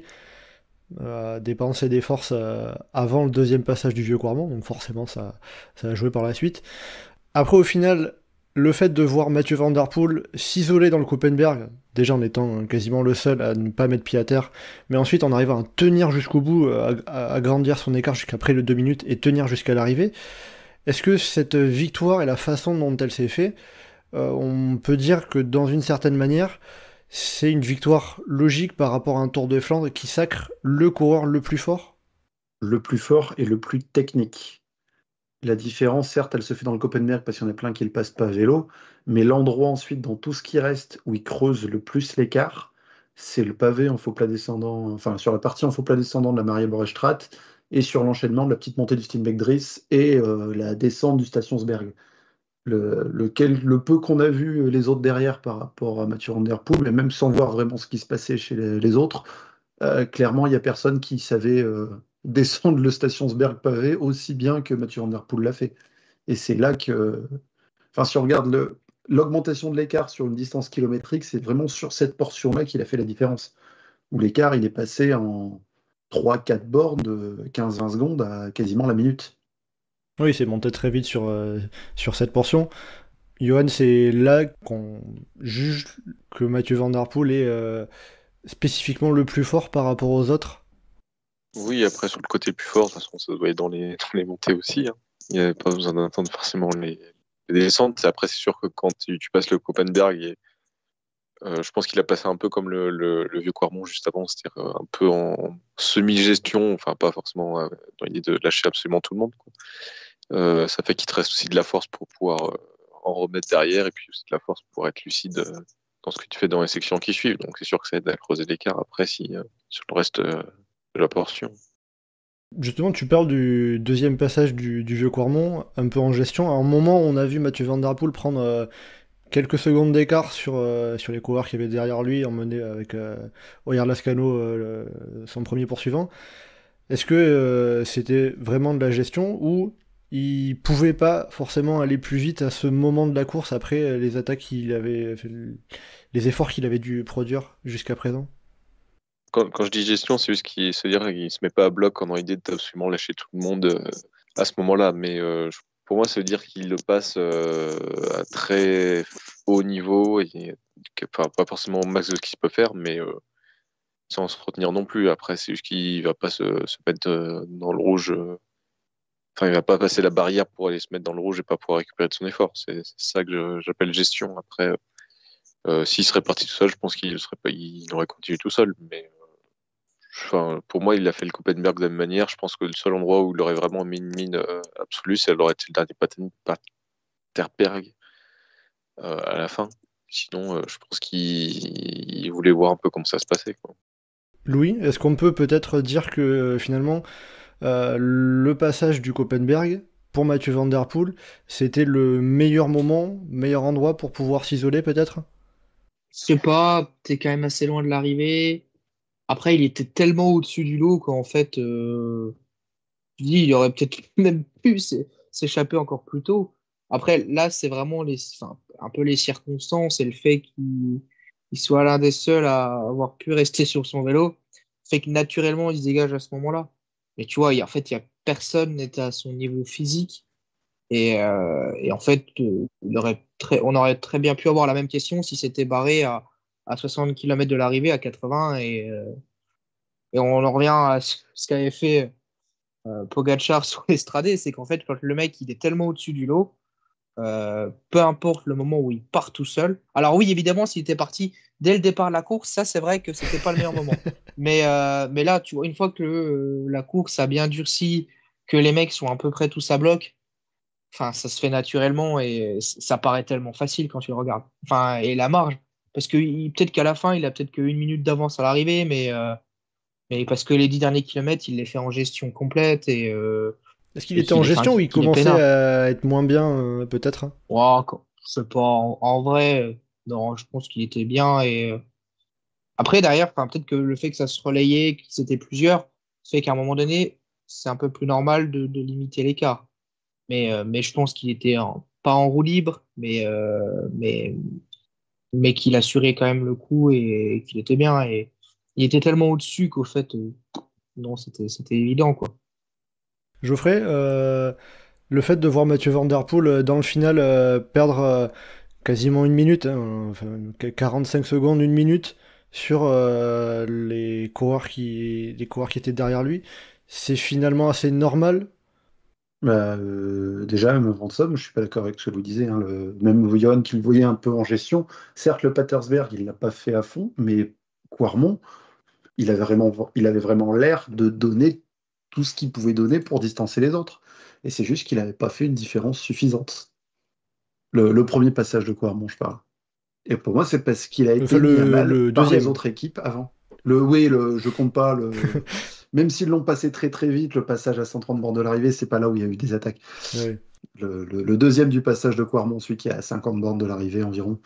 S4: à dépenser des forces avant le deuxième passage du vieux Quarmont, donc forcément ça a joué par la suite. Après, au final, le fait de voir Mathieu Van Der Poel s'isoler dans le Koppenberg, déjà en étant quasiment le seul à ne pas mettre pied à terre, mais ensuite en arrivant à tenir jusqu'au bout, à grandir son écart jusqu'après les 2 minutes et tenir jusqu'à l'arrivée, est-ce que cette victoire et la façon dont elle s'est faite, on peut dire que dans une certaine manière, c'est une victoire logique par rapport à un Tour de Flandre qui sacre le coureur le plus fort?
S6: Le plus fort et le plus technique. La différence, certes, elle se fait dans le Copenberg parce qu'il y en a plein qui ne le passent pas à vélo, mais l'endroit ensuite, dans tout ce qui reste, où il creuse le plus l'écart, c'est le pavé en faux plat descendant, enfin sur la partie en faux plat descendant de la Maria-Borestraat et sur l'enchaînement de la petite montée du Steenbeck-Dries et la descente du Stationsberg. Le peu qu'on a vu les autres derrière par rapport à Mathieu Van Der Poel, et même sans voir vraiment ce qui se passait chez les autres, clairement, il n'y a personne qui savait descendre le Stationsberg pavé aussi bien que Mathieu Van Der Poel l'a fait. Et c'est là que, enfin, si on regarde l'augmentation de l'écart sur une distance kilométrique, c'est vraiment sur cette portion-là qu'il a fait la différence. Où l'écart, il est passé en 3-4 bornes de 15-20 secondes à quasiment la minute.
S4: Oui, c'est monté très vite sur cette portion. Johan, c'est là qu'on juge que Mathieu Van Der Poel est spécifiquement le plus fort par rapport aux autres.
S5: Oui, après, sur le côté le plus fort, de toute façon, ça doit être dans les montées aussi, hein. Il n'y avait pas besoin d'attendre forcément les descentes. Après, c'est sûr que quand tu passes le Kopenberg, je pense qu'il a passé un peu comme le vieux Quarmont juste avant, c'est-à-dire un peu en semi-gestion, enfin pas forcément dans l'idée de lâcher absolument tout le monde, quoi. Ça fait qu'il te reste aussi de la force pour pouvoir en remettre derrière, et puis aussi de la force pour être lucide dans ce que tu fais dans les sections qui suivent. Donc c'est sûr que ça aide à creuser l'écart après sur le reste de la portion.
S4: Justement, tu parles du deuxième passage du vieux Quarmont, un peu en gestion. À un moment, on a vu Mathieu Van Der Poel prendre quelques secondes d'écart sur les coureurs qui avaient derrière lui, emmené avec Oyer Lascano, son premier poursuivant. Est-ce que c'était vraiment de la gestion ou il pouvait pas forcément aller plus vite à ce moment de la course après les attaques qu'il avait, les efforts qu'il avait dû produire jusqu'à présent?
S5: Quand je dis gestion, c'est juste qu'il se dire qu'il se met pas à bloc dans l'idée d'absolument lâcher tout le monde à ce moment-là. Mais pour moi, ça veut dire qu'il le passe à très haut niveau, enfin, pas forcément au max de ce qu'il peut faire, mais sans se retenir non plus. Après, c'est juste qu'il va pas se mettre dans le rouge. Enfin, il va pas passer la barrière pour aller se mettre dans le rouge et pas pouvoir récupérer de son effort. C'est ça que j'appelle gestion. Après, s'il serait parti tout seul, je pense il aurait continué tout seul. Mais enfin, pour moi, il a fait le Kopenberg de la même manière. Je pense que le seul endroit où il aurait vraiment mis une mine absolue, ça aurait été le dernier Paterberg à la fin. Sinon, je pense qu'il voulait voir un peu comment ça se passait, quoi.
S4: Louis, est-ce qu'on peut peut-être dire que finalement le passage du Kopenberg pour Mathieu Van Der Poel, c'était le meilleur moment, meilleur endroit pour pouvoir s'isoler peut-être?
S7: Je sais pas, t'es quand même assez loin de l'arrivée. Après, il était tellement au-dessus du lot qu'en fait, je dis, il aurait peut-être même pu s'échapper encore plus tôt. Après, là, c'est vraiment enfin, un peu les circonstances et le fait qu'il soit l'un des seuls à avoir pu rester sur son vélo fait que naturellement, il se dégage à ce moment-là. Mais tu vois, en fait, il y a personne n'était à son niveau physique. Et en fait, on aurait très bien pu avoir la même question si c'était barré à 60 km de l'arrivée, à 80. Et on en revient à ce qu'avait fait Pogacar sur l'Estrade, c'est qu'en fait, quand le mec il est tellement au-dessus du lot, peu importe le moment où il part tout seul. Alors oui, évidemment, s'il était parti dès le départ de la course, ça c'est vrai que c'était pas le meilleur moment. Mais là, tu vois, une fois que la course a bien durci, que les mecs sont à peu près tous à bloc, enfin, ça se fait naturellement et ça paraît tellement facile quand tu le regardes. Enfin, et la marge, parce que peut-être qu'à la fin, il a peut-être qu'une minute d'avance à l'arrivée, mais parce que les 10 derniers kilomètres, il les fait en gestion complète
S4: Est-ce qu'il était en gestion ou il commençait à être moins bien peut-être?
S7: Wow, je sais pas, en vrai, non, je pense qu'il était bien après derrière, enfin, peut-être que le fait que ça se relayait, que c'était plusieurs, fait qu'à un moment donné, c'est un peu plus normal de limiter l'écart. Mais je pense qu'il était pas en roue libre, mais qu'il assurait quand même le coup et qu'il était bien. Et il était tellement au-dessus qu'au fait, non, c'était évident, quoi.
S4: Geoffrey, le fait de voir Mathieu Van Der Poel dans le final perdre quasiment une minute, hein, enfin, 45 secondes, une minute sur les coureurs qui étaient derrière lui, c'est finalement assez normal.
S6: Déjà, même avant ça, je suis pas d'accord avec ce que vous disiez, hein, même Johan qui le voyait un peu en gestion. Certes, le Patersberg, il l'a pas fait à fond, mais Quarmont, il avait vraiment l'air de donner tout ce qu'il pouvait donner pour distancer les autres. Et c'est juste qu'il n'avait pas fait une différence suffisante. Le premier passage de Quarmont, je parle. Et pour moi, c'est parce qu'il a été
S4: Enfin,
S6: mis à mal
S4: le
S6: par les
S4: deuxième.
S6: autres équipes avant. Je compte pas Même s'ils l'ont passé très très vite, le passage à 130 bornes de l'arrivée, c'est pas là où il y a eu des attaques.
S4: Ouais.
S6: Le deuxième du passage de Quarmont, celui qui est à 50 bornes de l'arrivée environ.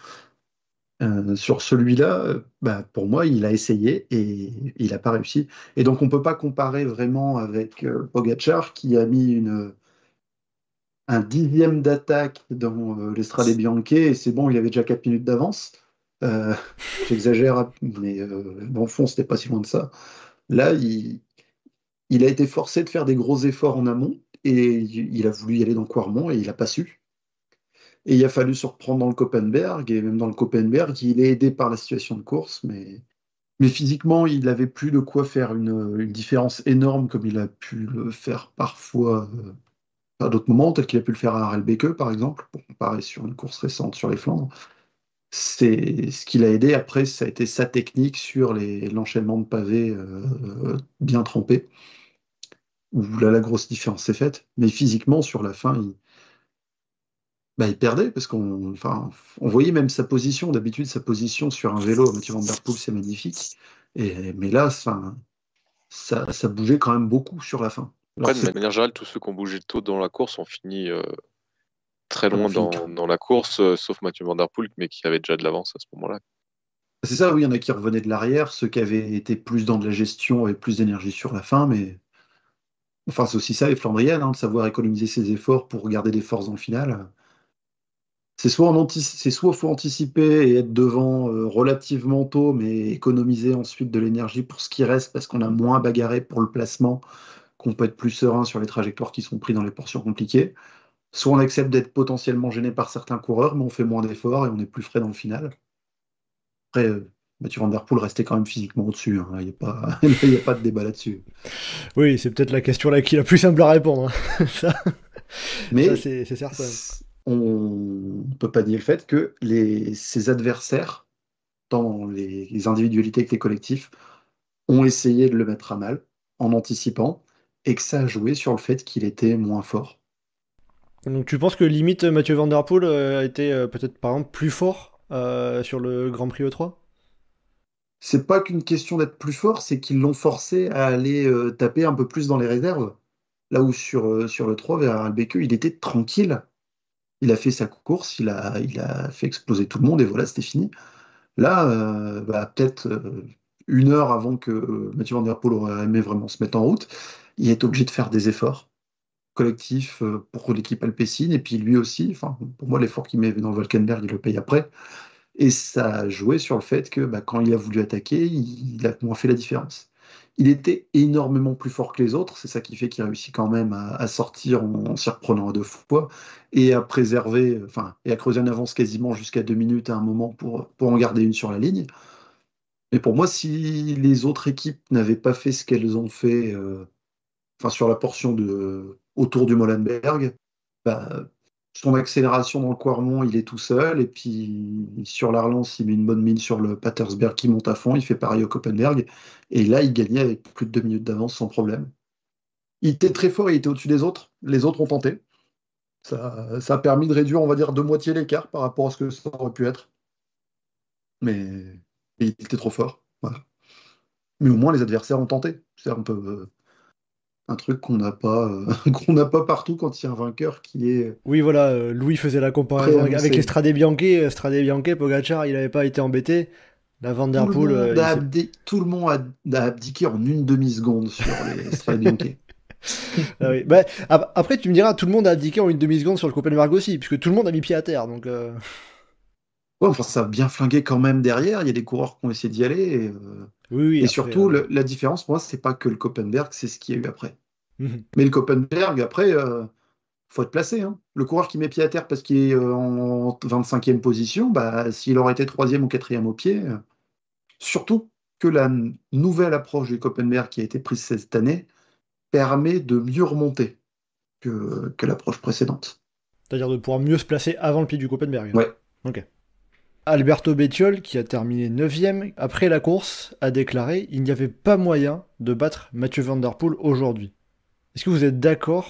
S6: Sur celui-là, pour moi, il a essayé et il n'a pas réussi. Et donc, on peut pas comparer vraiment avec Pogacar qui a mis un dixième d'attaque dans l'Estrade Bianche et c'est bon, il avait déjà 4 minutes d'avance. Euh, J'exagère, mais dans le fond, c'était pas si loin de ça. Là, il a été forcé de faire des gros efforts en amont et il a voulu y aller dans Quarmont et il n'a pas su. Et il a fallu se reprendre dans le Koppenberg et même dans le Koppenberg, il est aidé par la situation de course, mais physiquement, il n'avait plus de quoi faire une différence énorme comme il a pu le faire parfois à d'autres moments, tel qu'il a pu le faire à Harelbeke, par exemple, pour comparer sur une course récente sur les Flandres. C'est ce qui l'a aidé. Après, ça a été sa technique sur l'enchaînement de pavés bien trempés, où là, la grosse différence s'est faite. Mais physiquement, sur la fin, il perdait, parce on voyait même sa position. D'habitude, sa position sur un vélo, Mathieu Van Der Poel, c'est magnifique. Mais là, ça bougeait quand même beaucoup sur la fin.
S5: Après, de manière générale, tous ceux qui ont bougé tôt dans la course ont fini très loin
S6: on finit
S5: dans la course, sauf Mathieu Van Der Poel, mais qui avait déjà de l'avance à ce moment-là.
S6: C'est ça, oui, il y en a qui revenaient de l'arrière, ceux qui avaient été plus dans de la gestion avaient plus d'énergie sur la fin, mais enfin, c'est aussi ça, les Flandriennes, de savoir économiser ses efforts pour garder des forces dans le final. C'est soit faut anticiper et être devant relativement tôt, mais économiser ensuite de l'énergie pour ce qui reste parce qu'on a moins bagarré pour le placement, qu'on peut être plus serein sur les trajectoires qui sont prises dans les portions compliquées. Soit on accepte d'être potentiellement gêné par certains coureurs, mais on fait moins d'efforts et on est plus frais dans le final. Après, Mathieu Van Der Poel restait quand même physiquement au-dessus. Il n'y a pas, il y a pas de débat là-dessus.
S4: Oui, c'est peut-être la question là qui est la plus simple à répondre. Ça,
S6: Mais
S4: c'est certain.
S6: On ne peut pas nier le fait que ses adversaires, tant les individualités que les collectifs, ont essayé de le mettre à mal en anticipant et que ça a joué sur le fait qu'il était moins fort.
S4: Donc tu penses que limite Mathieu Van Der Poel a été peut-être par exemple plus fort sur le Grand Prix E3?
S6: C'est pas qu'une question d'être plus fort, c'est qu'ils l'ont forcé à aller taper un peu plus dans les réserves. Là où sur le 3 vers Albeke, il était tranquille. Il a fait sa course, il a fait exploser tout le monde et voilà, c'était fini. Là, peut-être une heure avant que Mathieu Van Der Poel aurait aimé vraiment se mettre en route, il est obligé de faire des efforts collectifs pour l'équipe alpécine et puis lui aussi. Enfin, pour moi, l'effort qu'il met dans le Valkenberg, il le paye après. Et ça a joué sur le fait que quand il a voulu attaquer, il a moins fait la différence. Il était énormément plus fort que les autres, c'est ça qui fait qu'il réussit quand même à sortir en s'y reprenant à deux fois et à préserver, et à creuser une avance quasiment jusqu'à 2 minutes à un moment pour en garder une sur la ligne. Mais pour moi, si les autres équipes n'avaient pas fait ce qu'elles ont fait sur la portion autour du Molenberg, son accélération dans le Quarmont, il est tout seul. Et puis sur la relance, il met une bonne mine sur le Patersberg qui monte à fond. Il fait pareil au Koppenberg. Et là, il gagnait avec plus de 2 minutes d'avance sans problème. Il était très fort, il était au-dessus des autres. Les autres ont tenté. Ça a permis de réduire, on va dire, de moitié l'écart par rapport à ce que ça aurait pu être. Mais il était trop fort. Voilà. Mais au moins, les adversaires ont tenté. C'est un peu un truc qu'on n'a pas, qu'on n'a pas partout quand il y a un vainqueur qui est.
S4: Oui, voilà, Louis faisait la comparaison avec
S6: préannoncé.
S4: les Strade Bianche. Strade Bianche, Pogacar, il n'avait pas été embêté. La Van Der Poel,
S6: Tout le monde a abdiqué en une demi-seconde sur les Strade Bianche.
S4: Ah oui. Après, tu me diras, tout le monde a abdiqué en une demi-seconde sur le Koppenberg aussi, puisque tout le monde a mis pied à terre. Donc,
S6: Ouais, enfin, ça a bien flingué quand même derrière. Il y a des coureurs qui ont essayé d'y aller.
S4: oui,
S6: Et
S4: après,
S6: surtout, la différence, pour moi, c'est pas que le Koppenberg, c'est ce qu'il y a eu après.
S4: Mhm.
S6: Mais le Koppenberg, après, faut être placé. Le coureur qui met pied à terre parce qu'il est en 25e position, s'il aurait été 3e ou 4e au pied, surtout que la nouvelle approche du Koppenberg qui a été prise cette année permet de mieux remonter que l'approche précédente.
S4: C'est-à-dire de pouvoir mieux se placer avant le pied du Koppenberg.
S6: Ouais.
S4: Ok. Alberto Bettiol, qui a terminé 9ème après la course, a déclaré « Il n'y avait pas moyen de battre Mathieu Van Der Poel aujourd'hui ». Est-ce que vous êtes d'accord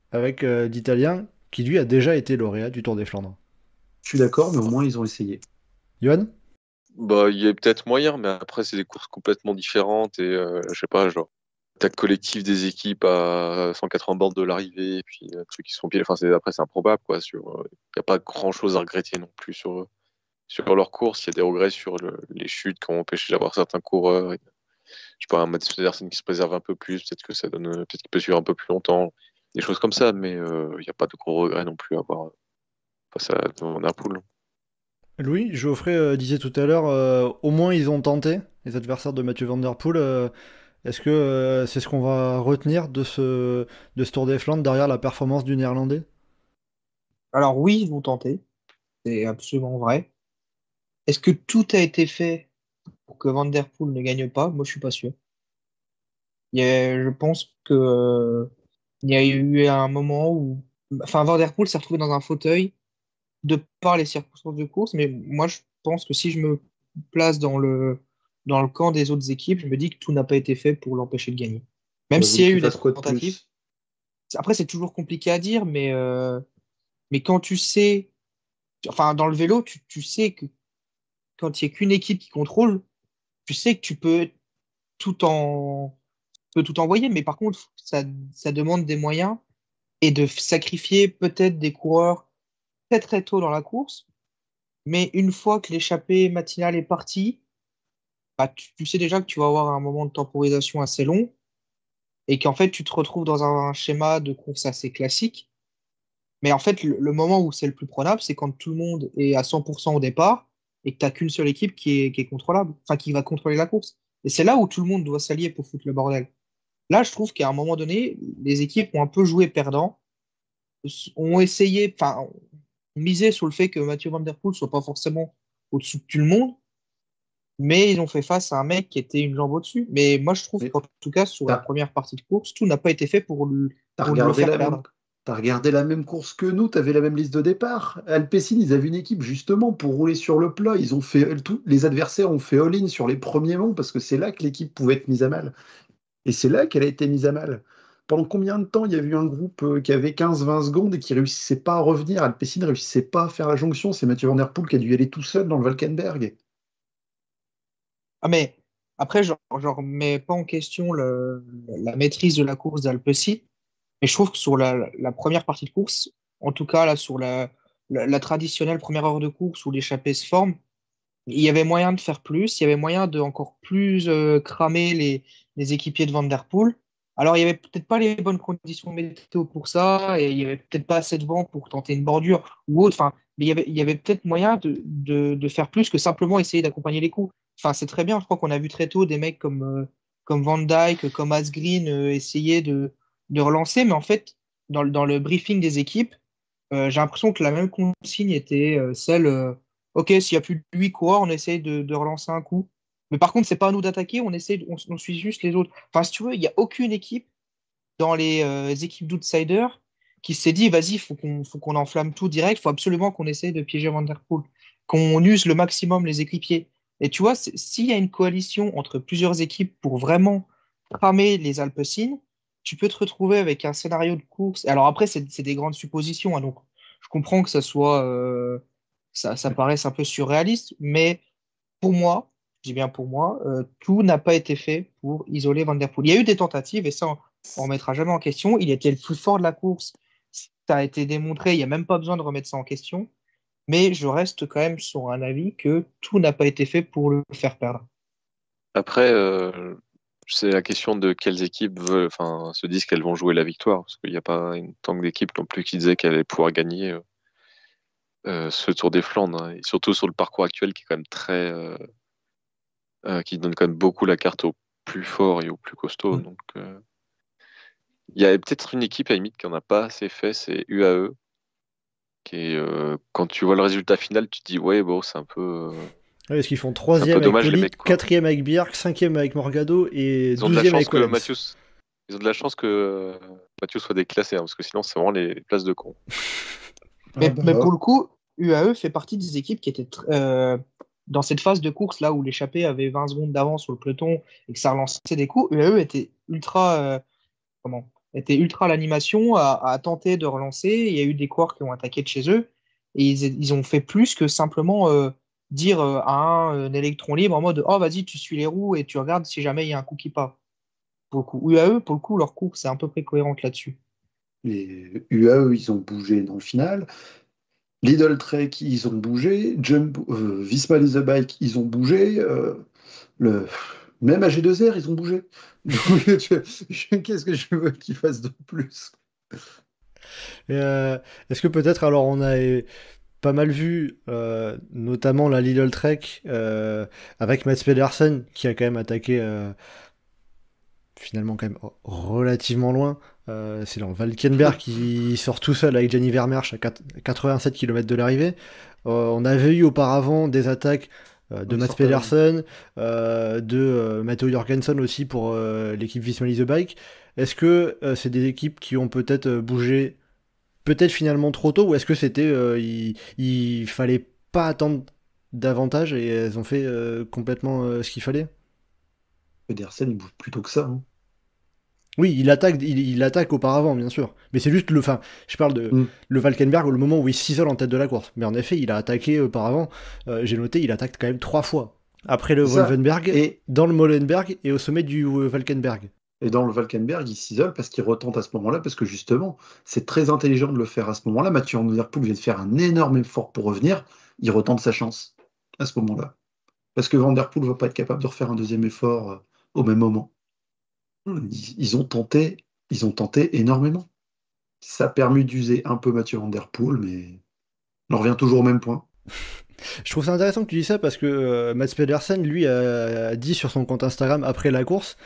S4: avec d'Italien qui lui a déjà été lauréat du Tour des Flandres.
S6: Je suis d'accord, mais au moins ils ont essayé.
S4: Johan?
S5: Bah, il y a peut-être moyen, mais après, c'est des courses complètement différentes et je sais pas, genre, attaque collective des équipes à 180 bornes de l'arrivée, et puis ceux qui se font pied, enfin, après, c'est improbable, quoi. Il n'y a pas grand-chose à regretter non plus sur leur course. Il y a des regrets sur les chutes qui ont empêché d'avoir certains coureurs. Et, je sais pas, un Mats Pedersen qui se préserve un peu plus, peut-être que ça donne, peut-être qu'il peut suivre un peu plus longtemps, des choses comme ça, mais il n'y a pas de gros regrets non plus à avoir face à Van Der Poel.
S4: Louis, Geoffrey disait tout à l'heure, au moins ils ont tenté, les adversaires de Mathieu Van Der Poel. Est-ce que c'est ce qu'on va retenir de ce Tour des Flandres derrière la performance du Néerlandais?
S7: Alors oui, ils vont tenter, c'est absolument vrai. Est-ce que tout a été fait pour que Van Der Poel ne gagne pas? Moi, je suis pas sûr. Je pense que il y a eu un moment où, enfin, Van Der Poel s'est retrouvé dans un fauteuil de par les circonstances de course, mais moi, je pense que si je me place dans le camp des autres équipes, je me dis que tout n'a pas été fait pour l'empêcher de gagner. Même
S6: Vous
S7: s'il y a
S6: qu'il
S7: eu des
S6: fasse quoi de
S7: tentatives.
S6: plus?
S7: Après, c'est toujours compliqué à dire, mais quand tu sais, enfin, dans le vélo, tu sais que quand il n'y a qu'une équipe qui contrôle, tu sais que tout en, tu peux tout envoyer, mais par contre, ça demande des moyens et de sacrifier peut-être des coureurs très très tôt dans la course. Mais une fois que l'échappée matinale est partie, bah, tu sais déjà que tu vas avoir un moment de temporisation assez long et qu'en fait, tu te retrouves dans un schéma de course assez classique. Mais en fait, le moment où c'est le plus prenable, c'est quand tout le monde est à 100% au départ et que tu n'as qu'une seule équipe qui est contrôlable, enfin qui va contrôler la course. Et c'est là où tout le monde doit s'allier pour foutre le bordel. Là, je trouve qu'à un moment donné, les équipes ont un peu joué perdant, ont essayé, enfin, ont misé sur le fait que Mathieu Van Der Poel soit pas forcément au-dessus de tout le monde, mais ils ont fait face à un mec qui était une jambe au-dessus. Mais moi, je trouve
S6: Mais
S7: qu'en tout cas, sur la
S6: t'as
S7: première partie de course, tout n'a pas été fait
S6: t'as
S7: pour le
S6: regardé
S7: faire
S6: la même,
S7: perdre.
S6: t'as regardé la même course que nous, t'avais la même liste de départ. Alpecin, ils avaient une équipe justement pour rouler sur le plat. Ils ont fait les adversaires ont fait all-in sur les premiers monts parce que c'est là que l'équipe pouvait être mise à mal. Et c'est là qu'elle a été mise à mal. Pendant combien de temps il y a eu un groupe qui avait 15-20 secondes et qui réussissait pas à revenir? Alpecin ne réussissait pas à faire la jonction. C'est Mathieu Van Der Poel qui a dû y aller tout seul dans le Valkenberg.
S7: Ah, mais après, je remets pas en question la maîtrise de la course d'Alpecin, mais je trouve que sur la première partie de course, en tout cas là, sur la traditionnelle première heure de course où l'échappée se forme, il y avait moyen de faire plus, il y avait moyen de encore plus cramer les équipiers de Van Der Poel. Alors, il y avait peut-être pas les bonnes conditions météo pour ça, et il y avait peut-être pas assez de vent pour tenter une bordure ou autre. Enfin, mais il y avait peut-être moyen de faire plus que simplement essayer d'accompagner les coups. Enfin, c'est très bien. Je crois qu'on a vu très tôt des mecs comme Van Dijk, comme Asgreen essayer de relancer, mais en fait, dans le briefing des équipes, j'ai l'impression que la même consigne était celle. Ok, s'il n'y a plus de 8 coureurs, on essaye de relancer un coup. Mais par contre, c'est pas à nous d'attaquer, on suit juste les autres. Enfin, si tu veux, il n'y a aucune équipe dans les équipes d'outsiders qui s'est dit, vas-y, faut qu'on enflamme tout direct, il faut absolument qu'on essaye de piéger Van Der Poel, qu'on use le maximum les équipiers. Et tu vois, s'il y a une coalition entre plusieurs équipes pour vraiment cramer les Alpecin, tu peux te retrouver avec un scénario de course. Alors après, c'est des grandes suppositions, hein, donc je comprends que ça paraisse un peu surréaliste, mais pour moi, je dis bien pour moi, tout n'a pas été fait pour isoler Van Der Poel. Il y a eu des tentatives, et ça, on ne remettra jamais en question. Il était le plus fort de la course. Ça a été démontré, il n'y a même pas besoin de remettre ça en question. Mais je reste quand même sur un avis que tout n'a pas été fait pour le faire perdre.
S5: Après, c'est la question de quelles équipes enfin, se disent qu'elles vont jouer la victoire, parce qu'il n'y a pas une tant d'équipes non plus qui disaient qu'elles allaient pouvoir gagner ce Tour des Flandres, hein. Et surtout sur le parcours actuel qui est quand même qui donne quand même beaucoup la carte aux plus forts et aux plus costauds. Donc, il y a peut-être une équipe à la limite qui en a pas assez fait, c'est UAE, qui est, quand tu vois le résultat final, tu te dis ouais, bon, c'est un peu,
S4: Ouais, parce qu'ils font
S5: c'est un
S4: troisième
S5: peu
S4: avec
S5: dommage les
S4: Polit,
S5: mecs, quoi.
S4: quatrième avec Bjerg, cinquième avec Morgado et
S5: Ils ont de la
S4: 12e
S5: chance
S4: avec
S5: que
S4: Willems.
S5: Ils ont de la chance que Mathieu soit déclassé, hein, parce que sinon c'est vraiment les places de con.
S7: Mais pour le coup, UAE fait partie des équipes qui étaient dans cette phase de course là où l'échappée avait 20 secondes d'avance sur le peloton et que ça relançait des coups. UAE était ultra, comment, étaient ultra à l'animation, à tenter de relancer. Il y a eu des coureurs qui ont attaqué de chez eux et ils ont fait plus que simplement dire à un électron libre en mode oh vas-y, tu suis les roues et tu regardes si jamais il y a un coup qui part. Pour le coup, UAE, pour le coup, leur course est à peu près cohérente là-dessus.
S6: Les UAE, ils ont bougé dans le final. Lidl Trek, ils ont bougé. Visma Leather Bike, ils ont bougé. Le... Même AG2R, ils ont bougé. Donc, qu'est-ce que je veux qu'ils fassent de plus?
S4: Et, est-ce que peut-être, alors on a pas mal vu, notamment la Lidl Trek, avec Mats Pedersen, qui a quand même attaqué finalement quand même relativement loin. C'est dans le Valkenberg qui sort tout seul avec Jenny Vermeersch à 87 km de l'arrivée. On avait eu auparavant des attaques de Mats Pedersen, de Matteo Jorgensen aussi pour l'équipe Visma Lease the Bike. Est-ce que c'est des équipes qui ont peut-être bougé peut-être finalement trop tôt, ou est-ce que c'était il fallait pas attendre davantage et elles ont fait complètement ce qu'il fallait?
S6: Pedersen, il bouge plutôt que ça. Hein.
S4: Oui, il attaque auparavant, bien sûr. Mais c'est juste enfin, je parle de le Valkenberg, le moment où il s'isole en tête de la course. Mais en effet, il a attaqué auparavant. J'ai noté, il attaque quand même 3 fois. Après le Wolvenberg, dans le Molenberg et au sommet du Valkenberg.
S6: Et dans le Valkenberg, il s'isole parce qu'il retente à ce moment-là, parce que justement, c'est très intelligent de le faire à ce moment-là. Mathieu Van Der Poel vient de faire un énorme effort pour revenir. Il retente sa chance à ce moment-là. Parce que Van Der Poel ne va pas être capable de refaire un deuxième effort au même moment. Ils ont tenté énormément. Ça a permis d'user un peu Mathieu Van Der Poel, mais on en revient toujours au même point.
S4: Je trouve ça intéressant que tu dis ça parce que Mats Pedersen, lui, a dit sur son compte Instagram après la course,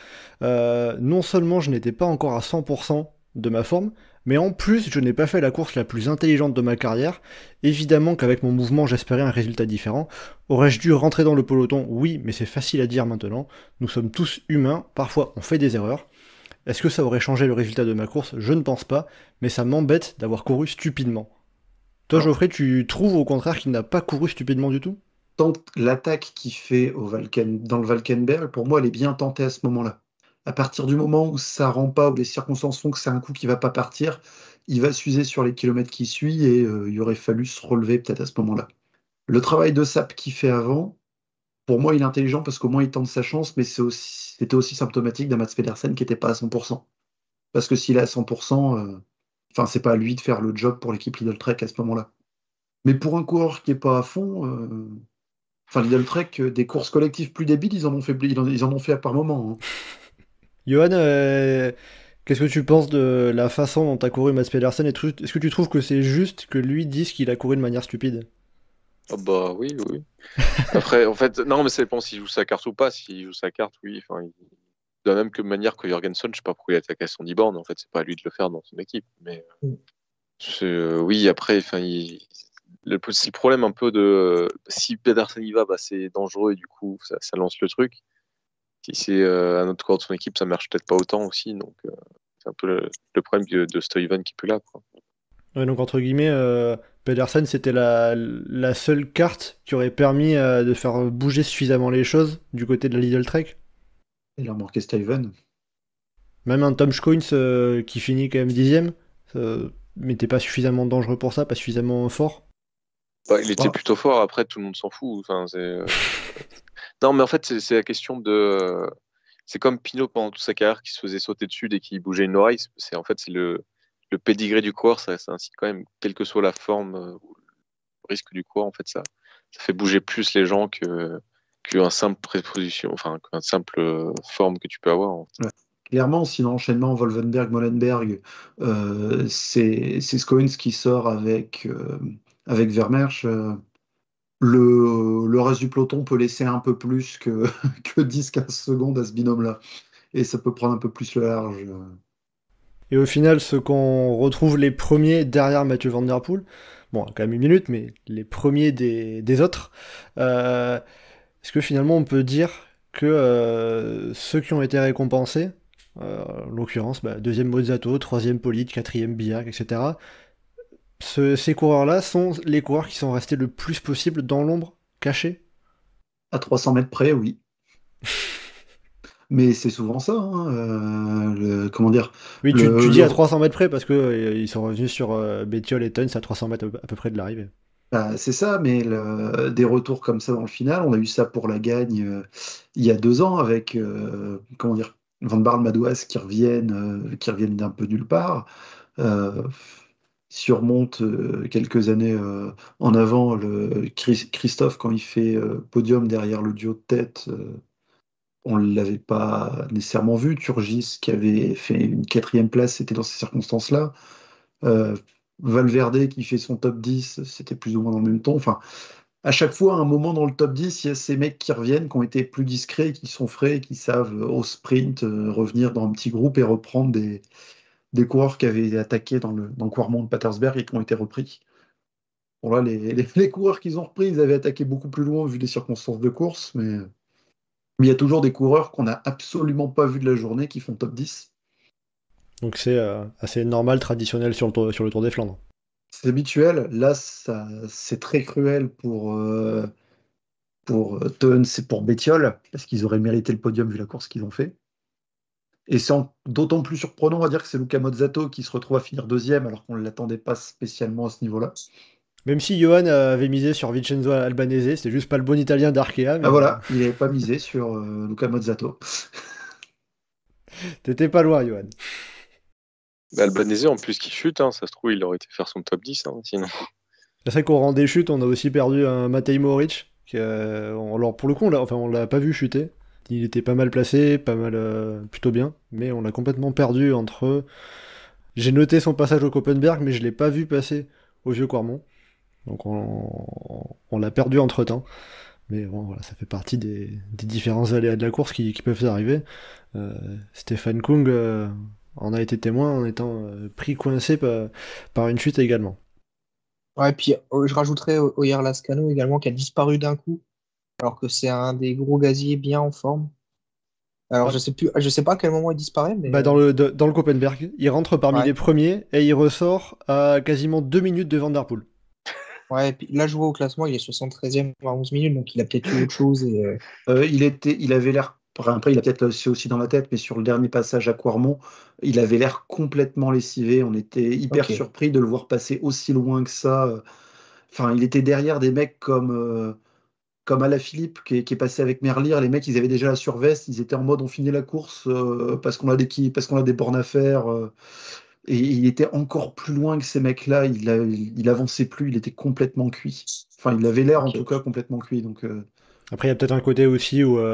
S4: non seulement je n'étais pas encore à 100% de ma forme, mais en plus je n'ai pas fait la course la plus intelligente de ma carrière. Évidemment qu'avec mon mouvement j'espérais un résultat différent. Aurais-je dû rentrer dans le peloton? Oui, mais c'est facile à dire maintenant. Nous sommes tous humains, parfois on fait des erreurs. Est-ce que ça aurait changé le résultat de ma course? Je ne pense pas, mais ça m'embête d'avoir couru stupidement. Toi, Geoffrey, tu trouves au contraire qu'il n'a pas couru stupidement du tout?
S6: Tant l'attaque qu'il fait dans le Valkenberg, pour moi, elle est bien tentée à ce moment-là. À partir du moment où ça rend pas, où les circonstances font que c'est un coup qui va pas partir, il va s'user sur les kilomètres qui suivent et il aurait fallu se relever peut-être à ce moment-là. Le travail de Sap qu'il fait avant, pour moi, il est intelligent parce qu'au moins il tente sa chance, mais c'était aussi symptomatique d'un Mats Pedersen qui n'était pas à 100%. Parce que s'il est à 100%, c'est pas à lui de faire le job pour l'équipe Lidl Trek à ce moment-là. Mais pour un coureur qui n'est pas à fond, Lidl Trek, des courses collectives plus débiles, ils en ont fait par moment. Hein.
S4: Johan, qu'est-ce que tu penses de la façon dont a couru Mats Pedersen? Est-ce que tu trouves que c'est juste que lui dise qu'il a couru de manière stupide?
S5: Oh bah oui. Après, en fait, non, mais ça dépend s'il joue sa carte ou pas. S'il joue sa carte, oui. De la même manière que Jorgensen, je sais pas pourquoi il attaque à 110 bornes. En fait, c'est pas à lui de le faire dans son équipe. Mais oui, après, c'est le problème un peu de si Pedersen y va, bah, c'est dangereux et du coup, ça lance le truc. Si c'est un autre corps de son équipe, ça marche peut-être pas autant aussi. Donc, c'est un peu le problème de Stuyven qui est plus là, quoi.
S4: Ouais, donc entre guillemets, Pedersen c'était la seule carte qui aurait permis de faire bouger suffisamment les choses du côté de la Lidl Trek.
S6: Il a manqué Stuyven.
S4: Même un Tom Schoens qui finit quand même 10ème, mais t'es pas suffisamment dangereux pour ça, pas suffisamment fort.
S5: Bah, il était plutôt fort, après tout le monde s'en fout. Non, mais en fait, c'est la question de. C'est comme Pinot pendant toute sa carrière qui se faisait sauter dessus dès qu'il bougeait une oreille. C'est le pédigré du coureur, ça incite quand même, quelle que soit la forme ou le risque du coureur, en fait, ça fait bouger plus les gens qu'un simple préposition, qu'une simple forme que tu peux avoir. En fait.
S6: Ouais. Clairement, si l'enchaînement Wolvenberg-Molenberg, c'est Schoens qui sort avec Vermeersch, le reste du peloton peut laisser un peu plus que 10-15 secondes à ce binôme-là. Et ça peut prendre un peu plus le large.
S4: Et au final, ce qu'on retrouve les premiers derrière Mathieu Van Der Poel, bon, quand même une minute, mais les premiers des autres, est-ce que finalement on peut dire que ceux qui ont été récompensés, en l'occurrence, deuxième Mozzato, troisième Polite, quatrième Biac, etc., ces coureurs-là sont les coureurs qui sont restés le plus possible dans l'ombre, cachés?
S6: À 300 mètres près, oui. Mais c'est souvent ça, hein, comment dire,
S4: Oui, tu
S6: le,
S4: dis
S6: le-
S4: à 300 mètres près parce que ils sont revenus sur Bettiol et Teuns à 300 mètres à peu près de l'arrivée.
S6: bah, c'est ça, mais des retours comme ça dans le final, on a eu ça pour la gagne il y a 2 ans avec, comment dire, Van Baarle, Madouas qui reviennent d'un peu nulle part, euh, surmonte quelques années en avant Christophe quand il fait podium derrière le duo de tête. On ne l'avait pas nécessairement vu. Turgis, qui avait fait une 4e place, c'était dans ces circonstances-là. Euh, Valverde, qui fait son top 10, c'était plus ou moins dans le même ton. Enfin, à chaque fois, à un moment dans le top 10, il y a ces mecs qui reviennent, qui ont été plus discrets, qui sont frais, qui savent au sprint revenir dans un petit groupe et reprendre des coureurs qui avaient attaqué dans le Quarmont de Patersberg et qui ont été repris. Bon, là, les coureurs qu'ils ont repris, ils avaient attaqué beaucoup plus loin vu les circonstances de course, mais il y a toujours des coureurs qu'on n'a absolument pas vus de la journée qui font top 10.
S4: Donc c'est assez normal, traditionnel sur le Tour des Flandres.
S6: C'est habituel. Là, c'est très cruel pour Teuns et pour Bettiol, parce qu'ils auraient mérité le podium vu la course qu'ils ont fait. Et c'est d'autant plus surprenant, on va dire, que c'est Luca Mozzato qui se retrouve à finir deuxième, alors qu'on ne l'attendait pas spécialement à ce niveau-là.
S4: Même si Johan avait misé sur Vincenzo Albanese, c'était juste pas le bon italien d'Arkea,
S6: Ah
S4: mais
S6: voilà, il n'avait pas misé sur Luca Mozzato.
S4: t'étais pas loin, Johan.
S5: Bah, Albanese, en plus, qui chute, hein, ça se trouve, il aurait été faire son top 10, hein, sinon.
S4: C'est vrai qu'au rang des chutes, on a aussi perdu un Matej Moric. Alors pour le coup, on l'a pas vu chuter. Il était pas mal placé, pas mal, plutôt bien, mais on l'a complètement perdu entre. J'ai noté son passage au Koppenberg, mais je l'ai pas vu passer au Vieux Quarmont. Donc on l'a perdu entre temps. Mais bon, voilà, ça fait partie des différents aléas de la course qui peuvent arriver. Euh, Stéphane Kung en a été témoin en étant pris coincé par une chute également.
S7: Ouais, puis je rajouterais Oyer Lascano également qui a disparu d'un coup, alors que c'est un des gros gaziers bien en forme. Alors
S4: Ah,
S7: je sais pas à quel moment il disparaît, mais
S4: bah dans le Koppenberg, il rentre parmi les
S7: ouais.
S4: premiers et il ressort à quasiment 2 minutes de Van Der Poel.
S7: Ouais, et puis là je vois au classement, il est 73e à 11 minutes, donc il a peut-être eu autre chose.
S6: Il avait l'air, enfin, après il a peut-être c'est aussi dans la tête, mais sur le dernier passage à Quarmont, il avait l'air complètement lessivé. On était hyper
S7: Ok.
S6: surpris de le voir passer aussi loin que ça. Enfin, il était derrière des mecs comme Alaphilippe qui est passé avec Merlier. Les mecs, ils avaient déjà la surveste, ils étaient en mode on finit la course parce qu'on a des bornes à faire. Et il était encore plus loin que ces mecs-là. Il avançait plus, il était complètement cuit. Enfin, il avait l'air en tout
S7: Ok.
S6: cas complètement cuit. Donc,
S4: Après, il y a peut-être un côté aussi où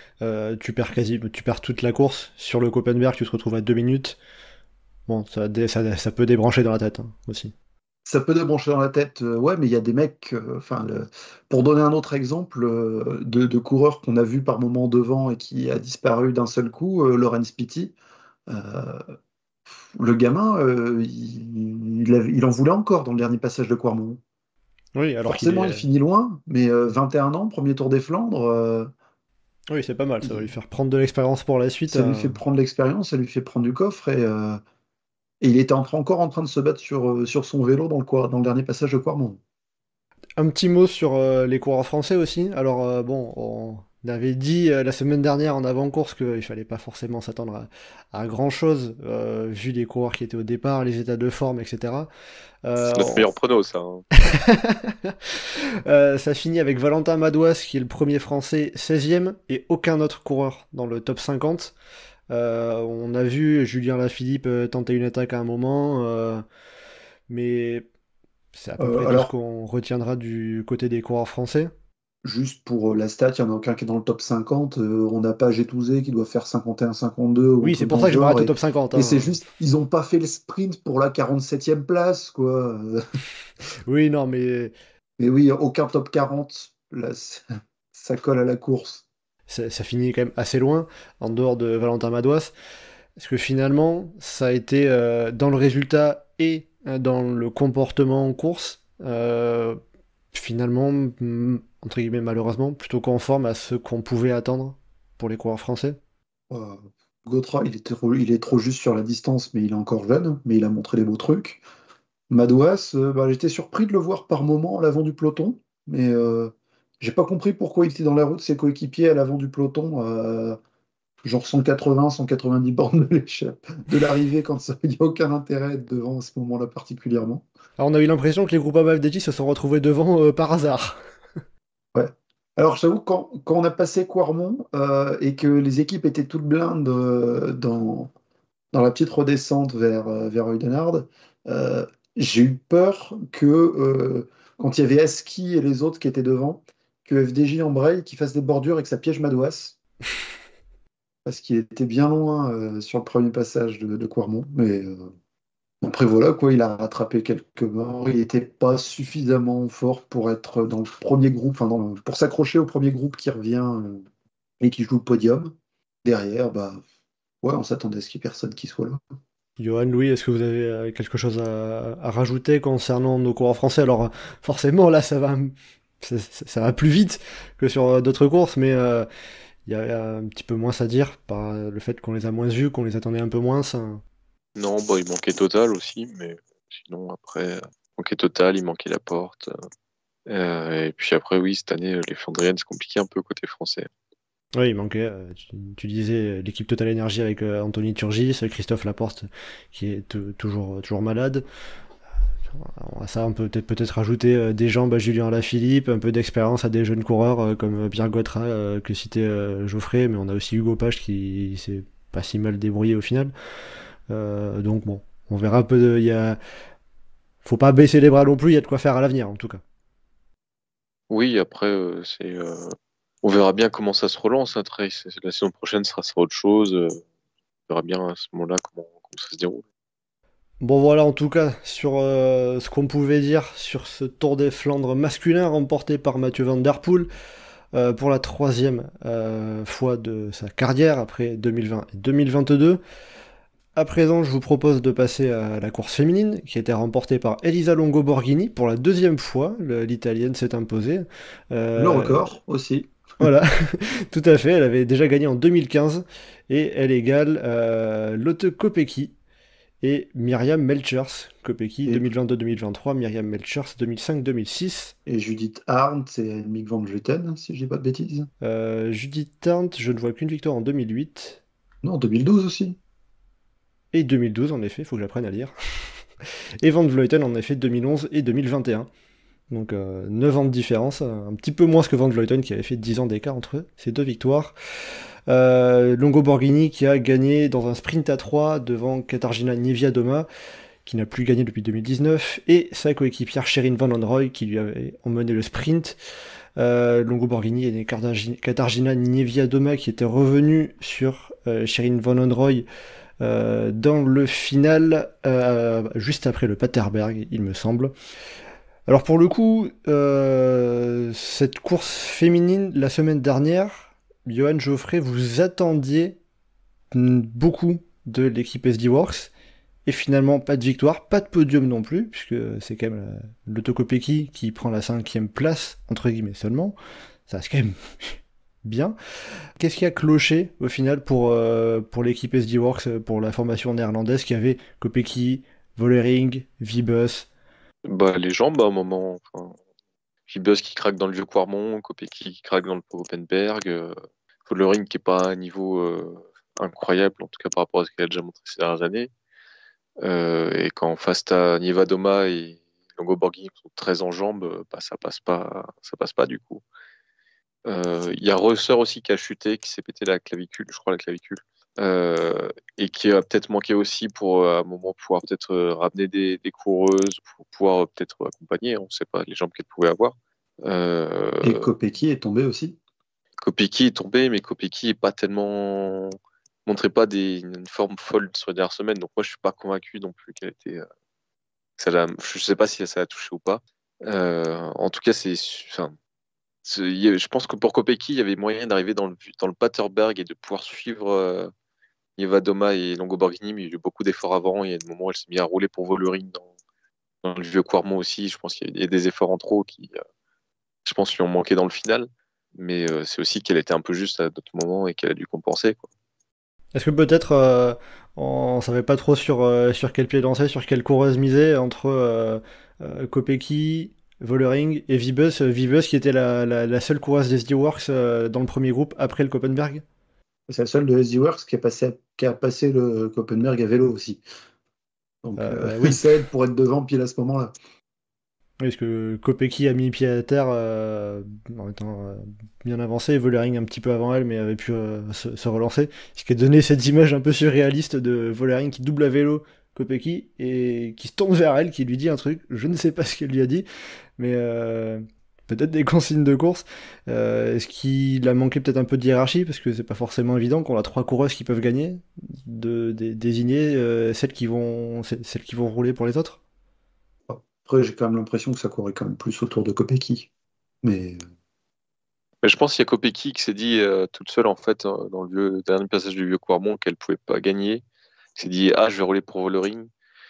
S4: tu perds toute la course. Sur le Koppenberg, tu te retrouves à 2 minutes. Bon, ça peut débrancher dans la tête hein, aussi.
S6: ça peut débrancher dans la tête, ouais, mais il y a des mecs, enfin, pour donner un autre exemple de coureur qu'on a vu par moment devant et qui a disparu d'un seul coup, Laurens Pitty, euh, le gamin, il en voulait encore dans le dernier passage de Quarmont.
S4: Oui, alors qu'il
S6: Forcément, il
S4: est.
S6: finit loin, mais 21 ans, premier Tour des Flandres,
S4: Oui, c'est pas mal, ça va lui
S6: il-
S4: faire prendre de l'expérience pour la suite.
S6: ça lui fait prendre l'expérience, ça lui fait prendre du coffre, et il était encore en train de se battre sur son vélo dans le dernier passage de Quarmont.
S4: Un petit mot sur les coureurs français aussi. Alors, bon, on avait dit la semaine dernière en avant-course qu'il fallait pas forcément s'attendre à grand-chose, vu les coureurs qui étaient au départ, les états de forme, etc.
S5: C'est
S4: Euh,
S5: notre
S4: on-
S5: meilleur prono, ça, hein.
S4: Ça finit avec Valentin Madouas, qui est le premier français 16e, et aucun autre coureur dans le top 50. On a vu Julien Lafilippe tenter une attaque à un moment, mais c'est à peu près tout ce
S6: Alors,
S4: qu'on retiendra du côté des coureurs français.
S6: juste pour la stat, il n'y en a aucun qui est dans le top 50. On n'a pas Getouzé qui doit faire 51-52 ou un
S4: Oui, c'est
S6: truc
S4: pour
S6: dans
S4: ça
S6: le
S4: que je
S6: genre.
S4: m'arrête au
S6: Et,
S4: top 50,
S6: et c'est
S4: hein.
S6: juste, ils n'ont pas fait le sprint pour la 47e place, quoi.
S4: Oui, non, mais
S6: Mais oui, aucun top 40. Là, ça colle à la course.
S4: ça finit quand même assez loin, en dehors de Valentin Madouas. Parce que finalement, ça a été dans le résultat et dans le comportement en course, finalement, entre guillemets, malheureusement, plutôt conforme à ce qu'on pouvait attendre pour les coureurs français.
S6: Euh, Gautra, il est trop juste sur la distance, mais il est encore jeune, mais il a montré des beaux trucs. Madouas, bah, j'étais surpris de le voir par moment à l'avant du peloton, mais j'ai pas compris pourquoi il était dans la route de ses coéquipiers à l'avant du peloton. genre 180, 190 bornes de l'arrivée quand il n'y a aucun intérêt d'être devant à ce moment-là particulièrement.
S4: Alors on a eu l'impression que les Groupama FDJ se sont retrouvés devant par hasard.
S6: Ouais. Alors, j'avoue, quand on a passé Quarmont et que les équipes étaient toutes blindes dans la petite redescente vers Oudenaarde, j'ai eu peur que quand il y avait Aski et les autres qui étaient devant, que FDJ embraye, qu'il fasse des bordures et que ça piège Madouas. Parce qu'il était bien loin sur le premier passage de Quarmont. Mais après, voilà, quoi, il a rattrapé quelques morts. Il n'était pas suffisamment fort pour être dans le premier groupe, enfin, pour s'accrocher au premier groupe qui revient et qui joue le podium. Derrière, bah, ouais, on s'attendait à ce qu'il n'y ait personne qui soit là.
S4: Johan, Louis, est-ce que vous avez quelque chose à rajouter concernant nos coureurs français? Alors forcément, là, ça va plus vite que sur d'autres courses, mais il y a un petit peu moins à dire par le fait qu'on les a moins vus, qu'on les attendait un peu moins.
S5: Non, bah, il manquait Total aussi, mais sinon, après, il manquait Total, il manquait Laporte. Et puis après, oui, cette année, les Flandriennes, c'est compliqué un peu côté français.
S4: Oui, il manquait, tu disais, l'équipe Total Energy avec Anthony Turgis, Christophe Laporte qui est toujours malade. À ça, on peut peut-être rajouter des jambes à Julien Alaphilippe, un peu d'expérience à des jeunes coureurs comme Pierre Gautra que citait Geoffrey, mais on a aussi Hugo Page qui s'est pas si mal débrouillé au final. Donc bon, on verra un peu. Faut pas baisser les bras non plus, il y a de quoi faire à l'avenir en tout cas.
S5: Oui, après, on verra bien comment ça se relance. Hein, la saison prochaine sera autre chose. On verra bien à ce moment-là comment ça se déroule.
S4: Bon voilà en tout cas sur ce qu'on pouvait dire sur ce Tour des Flandres masculin remporté par Mathieu Van Der Poel pour la troisième fois de sa carrière après 2020 et 2022. À présent, je vous propose de passer à la course féminine, qui a été remportée par Elisa Longo Borghini. Pour la deuxième fois, l'Italienne s'est imposée.
S6: Le record aussi.
S4: Voilà, tout à fait. Elle avait déjà gagné en 2015, et elle égale Lotte Kopecky et Myriam Melchers. Kopecky 2022-2023, Myriam Melchers 2005-2006.
S6: Et Judith Arndt, c'est Mick Van Vleuten, si je dis pas de bêtises.
S4: Judith Arndt, je ne vois qu'une victoire en 2008.
S6: Non, 2012 aussi.
S4: Et 2012, en effet, il faut que j'apprenne à lire. Et Van Vleuten, en effet, 2011 et 2021. Donc 9 ans de différence, un petit peu moins que Van Vleuten qui avait fait 10 ans d'écart entre ces deux victoires. Longo Borghini qui a gagné dans un sprint à 3 devant Katarzyna Niewiadoma, qui n'a plus gagné depuis 2019, et sa coéquipière Sherin Van Onroy qui lui avait emmené le sprint. Longo Borghini et Katarzyna Niewiadoma qui était revenu sur Sherin Van Onroy dans le final, juste après le Paterberg, il me semble. Alors pour le coup, cette course féminine, la semaine dernière, Johan, Geoffrey, vous attendiez beaucoup de l'équipe SD Works, et finalement pas de victoire, pas de podium non plus, puisque c'est quand même Lotte Kopecky qui prend la 5e place, entre guillemets seulement, ça reste quand même bien. Qu'est-ce qui a cloché au final pour l'équipe SD Works, pour la formation néerlandaise qui avait Kopecky, Vollering, Wiebes?
S5: Bah, les jambes à un moment. Enfin, Wiebes qui craque dans le vieux Quarmont, Kopecky qui craque dans le Paul-Openberg, Vollering qui est pas à un niveau incroyable, en tout cas par rapport à ce qu'elle a déjà montré ces dernières années. Et quand face à Niewiadoma et Longo Borghini qui sont très en jambes, bah, ça passe pas du coup. Il y a Reusseur aussi qui a chuté, qui s'est pété la clavicule, je crois la clavicule, et qui a peut-être manqué aussi pour à un moment pouvoir peut-être ramener des coureuses, pour pouvoir peut-être accompagner, on ne sait pas les jambes qu'elle pouvait avoir.
S6: Et Kopecky est tombé aussi.
S5: Kopecky est tombé, mais Kopecky est pas tellement montrait pas une forme folle sur les dernières semaines, donc moi je suis pas convaincu non plus qu'elle était. Je sais pas si ça a touché ou pas. En tout cas, je pense que pour Kopecky, il y avait moyen d'arriver dans le Paterberg et de pouvoir suivre Niewiadoma et Longo Borghini, mais il y a eu beaucoup d'efforts avant. Il y a des moments où elle s'est mise à rouler pour Vollering dans le vieux Quarmont aussi. Je pense qu'il y a des efforts en trop qui, je pense, lui ont manqué dans le final. Mais c'est aussi qu'elle était un peu juste à d'autres moments et qu'elle a dû compenser, quoi.
S4: Est-ce que peut-être on savait pas trop sur quel pied danser, sur quelle coureuse miser entre Kopecky, Vollering et Wiebes qui était la seule coureuse des SD Works dans le premier groupe après le Koppenberg?
S6: C'est le seul de SD Works qui a passé le Koppenberg à vélo aussi. Donc
S4: Oui.
S6: ça aide pour être devant pile à ce moment-là.
S4: Oui, parce que Kopecky a mis pied à terre en étant bien avancé, et Vollering un petit peu avant elle, mais avait pu se relancer. Ce qui a donné cette image un peu surréaliste de Vollering qui double à vélo Kopecky et qui se tourne vers elle, qui lui dit un truc. Je ne sais pas ce qu'elle lui a dit, mais peut-être des consignes de course. Est-ce qu'il a manqué peut-être un peu de hiérarchie, parce que c'est pas forcément évident qu'on a 3 coureuses qui peuvent gagner, de désigner celles qui vont rouler pour les autres.
S6: Après, j'ai quand même l'impression que ça courait quand même plus autour de Kopecky. Mais
S5: Mais je pense qu'il y a Kopecky qui s'est dit toute seule, en fait, dans le dernier passage du vieux Quarmont, qu'elle pouvait pas gagner. Elle s'est dit, ah, je vais rouler pour Vollering.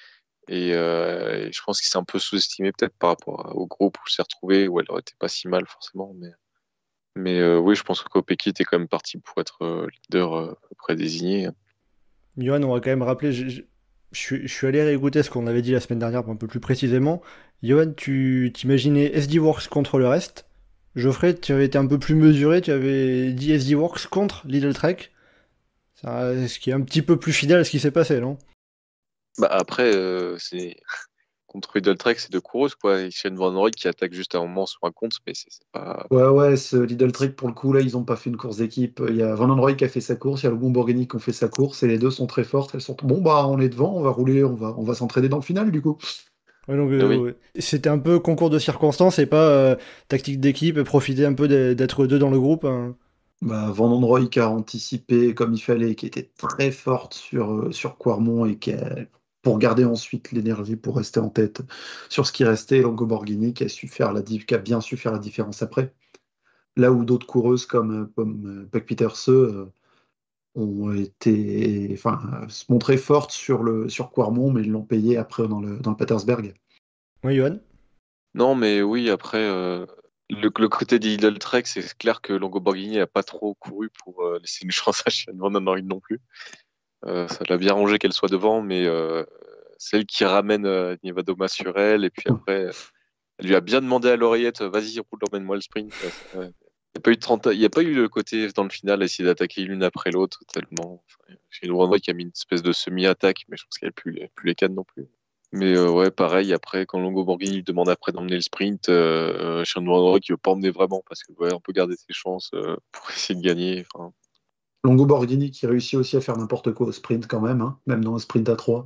S5: Et je pense qu'il s'est un peu sous-estimé peut-être par rapport au groupe où il s'est retrouvé, où elle aurait été pas si mal forcément. Mais oui, je pense que Kopecky était quand même parti pour être leader à peu près désigné.
S4: Johan, on va quand même rappeler, je suis allé réécouter ce qu'on avait dit la semaine dernière un peu plus précisément. Johan, tu t'imaginais SD Works contre le reste. Geoffrey, tu avais été un peu plus mesuré, tu avais dit SD Works contre Lidl Trek. Ce qui est un petit peu plus fidèle à ce qui s'est passé, non?
S5: Bah après, c'est contre Trek, c'est deux coureuses quoi. Et Shane Van Roy qui attaque juste un moment sur un compte, mais c'est pas.
S6: ouais, ce Lidl Trek, pour le coup, là, ils n'ont pas fait une course d'équipe. Il y a Van Android qui a fait sa course, il y a le Lamborghini qui ont fait sa course, et les deux sont très fortes. Elles sont bon, bah, on est devant, on va rouler, on va s'entraider dans le final, du coup.
S4: Ouais, donc,
S5: Oui.
S4: ouais. C'était un peu concours de circonstances et pas tactique d'équipe et profiter un peu d'être deux dans le groupe, hein.
S6: Bah, Van Android qui a anticipé comme il fallait, qui était très forte sur Quarmont et pour garder ensuite l'énergie pour rester en tête sur ce qui restait, et Lamborghini qui a bien su faire la différence après. Là où d'autres coureuses comme Puck Pieterse ont se montré fortes sur Quarmont, mais ils l'ont payé après dans le Patersberg.
S4: Oui, Johan?
S5: Non, mais oui, après, le côté des Lidl Trek, c'est clair que Lamborghini n'a pas trop couru pour laisser une chance à Shane Van Android non plus. Ça l'a bien rangé qu'elle soit devant, mais c'est elle qui ramène Nevadoma sur elle, et puis après, elle lui a bien demandé à l'oreillette, vas-y, roule, emmène-moi le sprint. Il n'y a pas eu le côté dans le final, essayer d'attaquer l'une après l'autre, tellement. Chez Van Android qui a mis une espèce de semi-attaque, mais je pense qu'elle n'a plus les cannes non plus. Mais ouais, pareil, après, quand Lamborghini lui demande après d'emmener le sprint, Shane Van Android qui veut pas emmener vraiment, parce que ouais, on peut garder ses chances pour essayer de gagner. Enfin,
S6: Lamborghini qui réussit aussi à faire n'importe quoi au sprint quand même, hein, même dans un sprint à 3.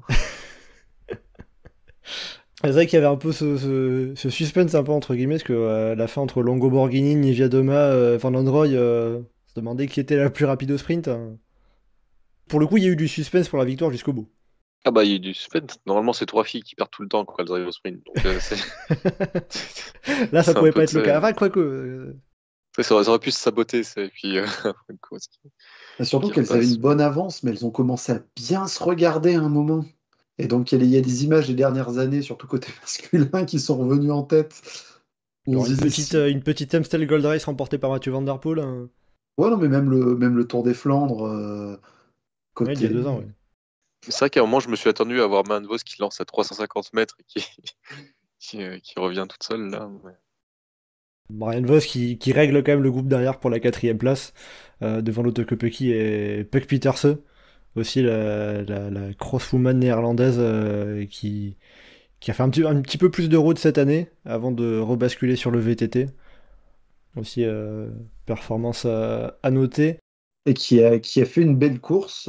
S4: C'est vrai qu'il y avait un peu ce suspense un peu entre guillemets, parce que la fin entre Longo Borghini, Nivia Doma, Van Androy, se demandait qui était la plus rapide au sprint, hein. Pour le coup, il y a eu du suspense pour la victoire jusqu'au bout.
S5: ah bah, il y a eu du suspense. Normalement, c'est trois filles qui perdent tout le temps quand elles arrivent au sprint. Donc,
S4: Là, ça
S5: c'est un
S4: pouvait
S5: peu
S4: pas être le
S5: de
S4: cas.
S5: ça.
S4: Enfin, quoique.
S5: Ça aurait pu se saboter, ça. Et puis, une course
S6: Et surtout
S5: qui
S6: qu'elles avaient
S5: repasse.
S6: une bonne avance, mais elles ont commencé à bien se regarder à un moment. Et donc il y a des images des dernières années, surtout côté masculin, qui sont revenues en tête. On
S4: Genre
S6: se disait,
S4: une petite Amstel Gold Race remportée par Mathieu Van Der Poel, hein.
S6: ouais, non, mais même le Tour des Flandres,
S4: Ouais, il y a 2 ans, ouais.
S5: C'est vrai qu'à un moment, je me suis attendu à voir Main Vos qui lance à 350 mètres et qui revient toute seule, là. Ouais.
S4: Brian Vos qui règle quand même le groupe derrière pour la 4ème place, devant Lotte Kopecky et Puck Pieterse, aussi la crosswoman néerlandaise qui a fait un petit peu plus de route cette année avant de rebasculer sur le VTT. Aussi performance à noter.
S6: et qui a fait une belle course,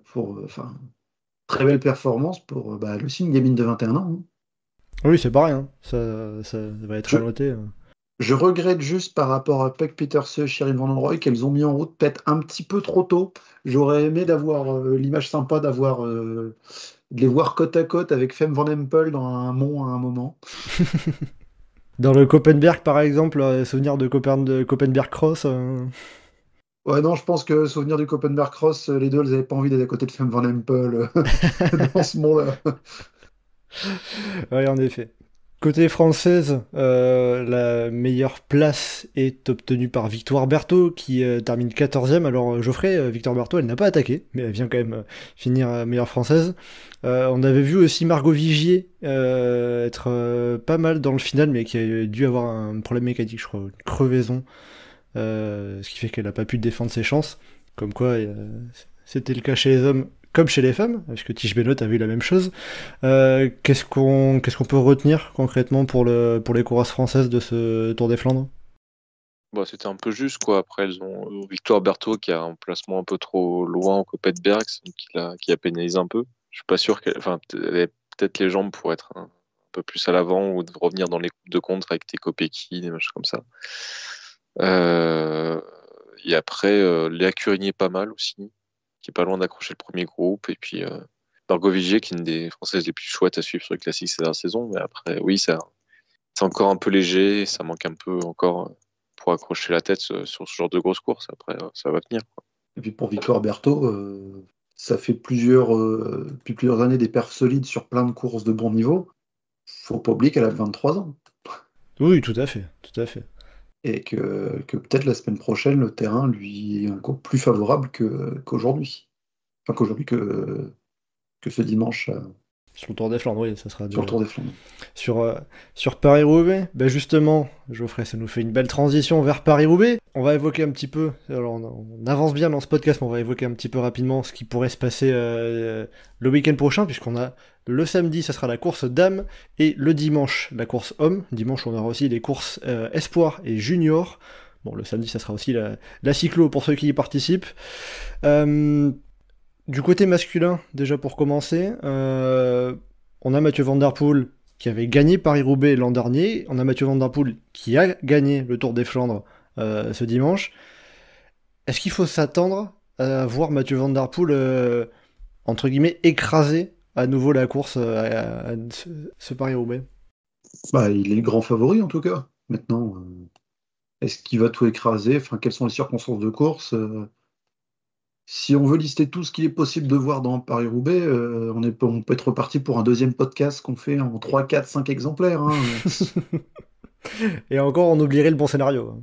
S6: très belle performance pour elle aussi une gamine de 21 ans, hein.
S4: Oui, c'est pas rien, ça va être à noter.
S6: Je regrette juste par rapport à Puck Pieterse et Sheryl Van Androy qu'elles ont mis en route peut-être un petit peu trop tôt. J'aurais aimé d'avoir l'image sympa de les voir côte à côte avec Femme Van Empel dans un mont à un moment.
S4: Dans le Koppenberg, par exemple, souvenir de Koppenberg Cross.
S6: Ouais, non, je pense que souvenir du Koppenberg Cross, les deux, elles n'avaient pas envie d'être à côté de Femme Van Empel dans ce mont-là.
S4: Oui, en effet. Côté française, la meilleure place est obtenue par Victoire Berthaud, qui termine 14ème. Alors Geoffrey, Victoire Berthaud, elle n'a pas attaqué, mais elle vient quand même finir meilleure française. On avait vu aussi Margot Vigier être pas mal dans le final, mais qui a dû avoir un problème mécanique, je crois, une crevaison, ce qui fait qu'elle n'a pas pu défendre ses chances. Comme quoi, c'était le cas chez les hommes comme chez les femmes, parce que Tish Benoît a vu la même chose. Qu'est-ce qu'on peut retenir concrètement pour les coureuses françaises de ce Tour des Flandres?
S5: Bon, c'était un peu juste, quoi. Après, elles ont Victoire Berthaud qui a un placement un peu trop loin au Kopetberg, qui a pénalisé un peu. Je suis pas sûr qu'elle, enfin, elle avait peut-être les jambes pour être un peu plus à l'avant ou de revenir dans les coupes de contre avec des Kopecky, des machins comme ça. Et après, Léa Curigny est pas mal aussi, qui est pas loin d'accrocher le premier groupe. Et puis Margot Vigier, qui est une des Françaises les plus chouettes à suivre sur les classiques ces dernières saisons. Mais après, oui, c'est encore un peu léger, ça manque un peu encore pour accrocher la tête sur ce genre de grosses courses. Après, ça va venir, quoi.
S6: Et puis pour Victoire Berthaud, ça fait depuis plusieurs années des perfs solides sur plein de courses de bon niveau. Faut pas oublier qu'elle a 23 ans.
S4: Oui, tout à fait, tout à fait.
S6: Et que peut-être la semaine prochaine, le terrain lui est encore plus favorable qu'aujourd'hui. Enfin, que ce dimanche
S4: Sur le Tour des Flandres, oui, ça sera
S6: sur le Tour des Flandres.
S4: Sur Paris-Roubaix, ben justement, Geoffrey, ça nous fait une belle transition vers Paris-Roubaix. On va évoquer un petit peu, alors on avance bien dans ce podcast, mais on va évoquer un petit peu rapidement ce qui pourrait se passer le week-end prochain, puisqu'on a le samedi, ça sera la course dames, et le dimanche, la course homme. Dimanche, on aura aussi les courses espoir et junior. Bon, le samedi, ça sera aussi la cyclo pour ceux qui y participent. Du côté masculin, déjà pour commencer, on a Mathieu Van Der Poel qui avait gagné Paris-Roubaix l'an dernier. On a Mathieu Van Der Poel qui a gagné le Tour des Flandres ce dimanche. Est-ce qu'il faut s'attendre à voir Mathieu Van Der Poel, entre guillemets, écraser à nouveau la course à ce Paris-Roubaix?
S6: Bah, il est le grand favori en tout cas. Maintenant, est-ce qu'il va tout écraser? Enfin, quelles sont les circonstances de course? Si on veut lister tout ce qu'il est possible de voir dans Paris-Roubaix, on peut être reparti pour un deuxième podcast qu'on fait en 3, 4, 5 exemplaires. Hein.
S4: Et encore, on oublierait le bon scénario.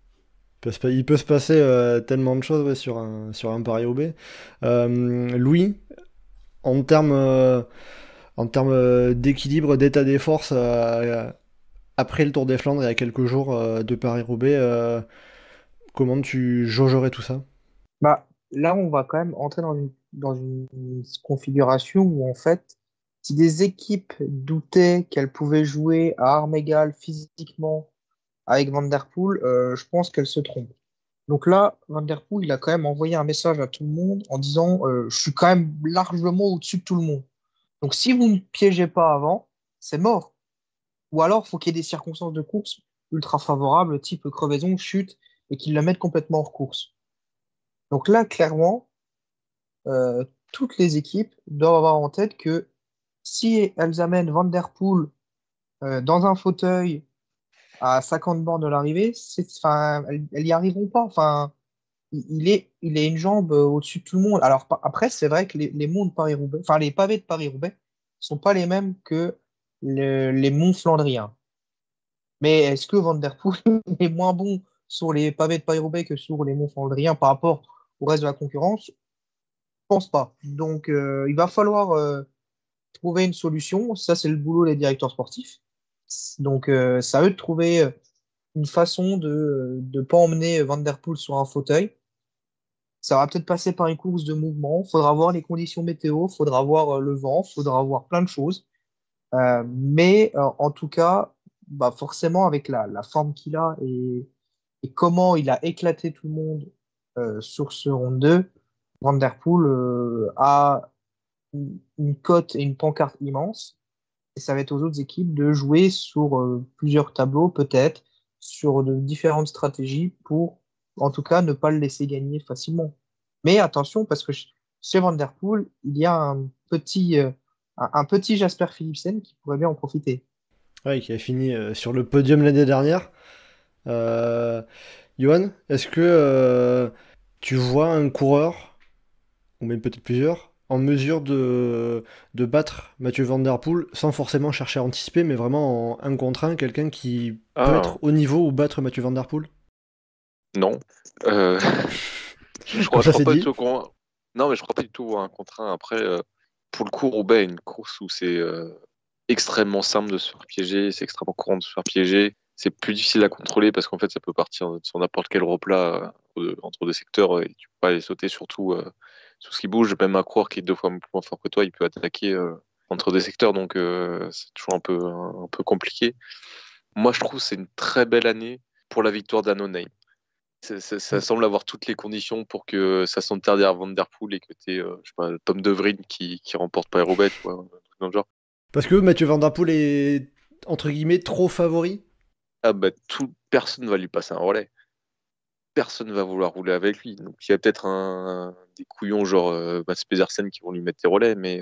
S4: Il peut se passer tellement de choses sur un Paris-Roubaix. Louis, en termes d'équilibre, d'état des forces, après le Tour des Flandres et à quelques jours de Paris-Roubaix, comment tu jaugerais tout ça?
S7: Bah, là, on va quand même entrer dans une configuration où, en fait, si des équipes doutaient qu'elles pouvaient jouer à armes égales physiquement avec Van Der Poel, je pense qu'elles se trompent. Donc là, Van Der Poel, il a quand même envoyé un message à tout le monde en disant je suis quand même largement au-dessus de tout le monde. Donc si vous ne piégez pas avant, c'est mort. Ou alors, il faut qu'il y ait des circonstances de course ultra favorables, type crevaison, chute, et qu'ils la mettent complètement hors course. Donc là, clairement, toutes les équipes doivent avoir en tête que si elles amènent Van Der Poel dans un fauteuil à 50 bornes de l'arrivée, elles n'y arriveront pas. Enfin, il est une jambe au-dessus de tout le monde. Alors après, c'est vrai que les monts de Paris-Roubaix, enfin les pavés de Paris-Roubaix, sont pas les mêmes que les monts flandriens. Mais est-ce que Van Der Poel est moins bon sur les pavés de Paris-Roubaix que sur les monts flandriens par rapport au reste de la concurrence? Je pense pas. Donc il va falloir trouver une solution. Ça, c'est le boulot des directeurs sportifs. Donc c'est à eux de trouver une façon de ne pas emmener Van Der Poel sur un fauteuil. Ça va peut-être passer par une course de mouvement. Il faudra voir les conditions météo, il faudra voir le vent, il faudra voir plein de choses. Mais en tout cas, bah forcément, avec la forme qu'il a et comment il a éclaté tout le monde sur ce round 2, Van Der Poel a une cote et une pancarte immense. Et ça va être aux autres équipes de jouer sur plusieurs tableaux, peut-être, sur de différentes stratégies pour, en tout cas, ne pas le laisser gagner facilement. Mais attention, parce que chez Van Der Poel, il y a un petit Jasper Philipsen qui pourrait bien en profiter.
S4: Ouais, qui a fini sur le podium l'année dernière. Johan, est-ce que tu vois un coureur, ou même peut-être plusieurs, en mesure de battre Mathieu Van Der Poel sans forcément chercher à anticiper, mais vraiment en 1 contre 1, quelqu'un qui peut être au niveau ou battre Mathieu Van Der Poel?
S5: Non. Je crois pas du tout qu'on... Non, mais je crois pas du tout à 1 contre 1. Après, pour le coup, Roubaix, une course où c'est extrêmement simple de se faire piéger, c'est extrêmement courant de se faire piéger. c'est plus difficile à contrôler parce qu'en fait, ça peut partir sur n'importe quel replat entre deux secteurs et tu peux pas aller sauter surtout tout ce qui bouge. Même un coureur qui est 2 fois plus fort que toi, il peut attaquer entre deux secteurs, donc c'est toujours un peu compliqué. Moi, je trouve que c'est une très belle année pour la victoire d'Annonay. Ça semble avoir toutes les conditions pour que ça sente derrière Van Der Poel et que tu je sais pas, Tom De Vrij qui remporte Paris-Roubaix, tu vois, un truc dans le genre.
S4: Parce que Mathieu Van Der Poel est, entre guillemets, trop favori.
S5: Ah bah, personne va lui passer un relais. Personne va vouloir rouler avec lui. Donc il y a peut-être des couillons genre Mats Pedersen qui vont lui mettre des relais, mais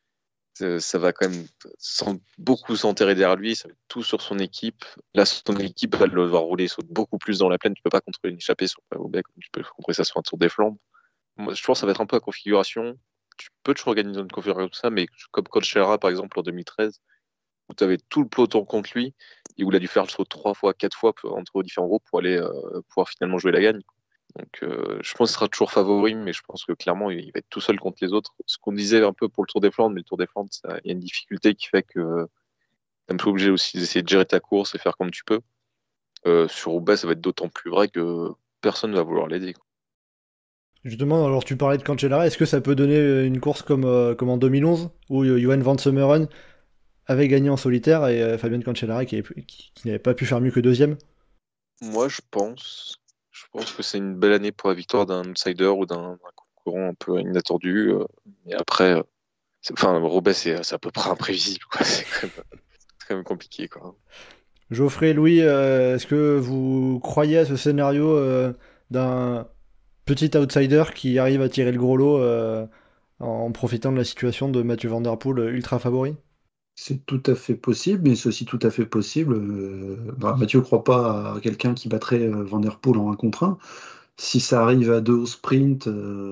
S5: ça va quand même beaucoup s'enterrer derrière lui, ça va être tout sur son équipe. Là, son équipe va devoir rouler beaucoup plus dans la plaine. Tu peux pas contrôler une échappée sur Paris-Roubaix comme tu peux contrôler ça sur un Tour des Flandres. Moi, je pense que ça va être un peu la configuration. Tu peux toujours organiser une configuration comme ça, mais comme Coachera par exemple en 2013, où tu avais tout le peloton contre lui et où il a dû faire le saut 3 fois, 4 fois entre différents groupes pour aller pouvoir finalement jouer la gagne. Donc je pense qu'il sera toujours favori, mais je pense que clairement il va être tout seul contre les autres. Ce qu'on disait un peu pour le Tour des Flandres, mais le Tour des Flandres, il y a une difficulté qui fait que t'es un peu obligé aussi d'essayer de gérer ta course et faire comme tu peux. Sur Roubaix, ça va être d'autant plus vrai que personne ne va vouloir l'aider.
S4: Justement, alors tu parlais de Cancellara, est-ce que ça peut donner une course comme en 2011, où Johan Van Sommeren avait gagné en solitaire et Fabien Cancellara qui n'avait pas pu faire mieux que deuxième?
S5: Moi, je pense que c'est une belle année pour la victoire d'un outsider ou d'un concurrent un peu inattendu. Mais après, Roubaix, c'est à peu près imprévisible, quoi. C'est quand même compliqué, quoi.
S4: Geoffrey, Louis, est-ce que vous croyez à ce scénario d'un petit outsider qui arrive à tirer le gros lot en profitant de la situation de Mathieu Van Der Poel ultra favori?
S6: C'est tout à fait possible, mais c'est aussi tout à fait possible. Mathieu ne croit pas à quelqu'un qui battrait Van Der Poel en 1 contre 1. Si ça arrive à 2 au sprint,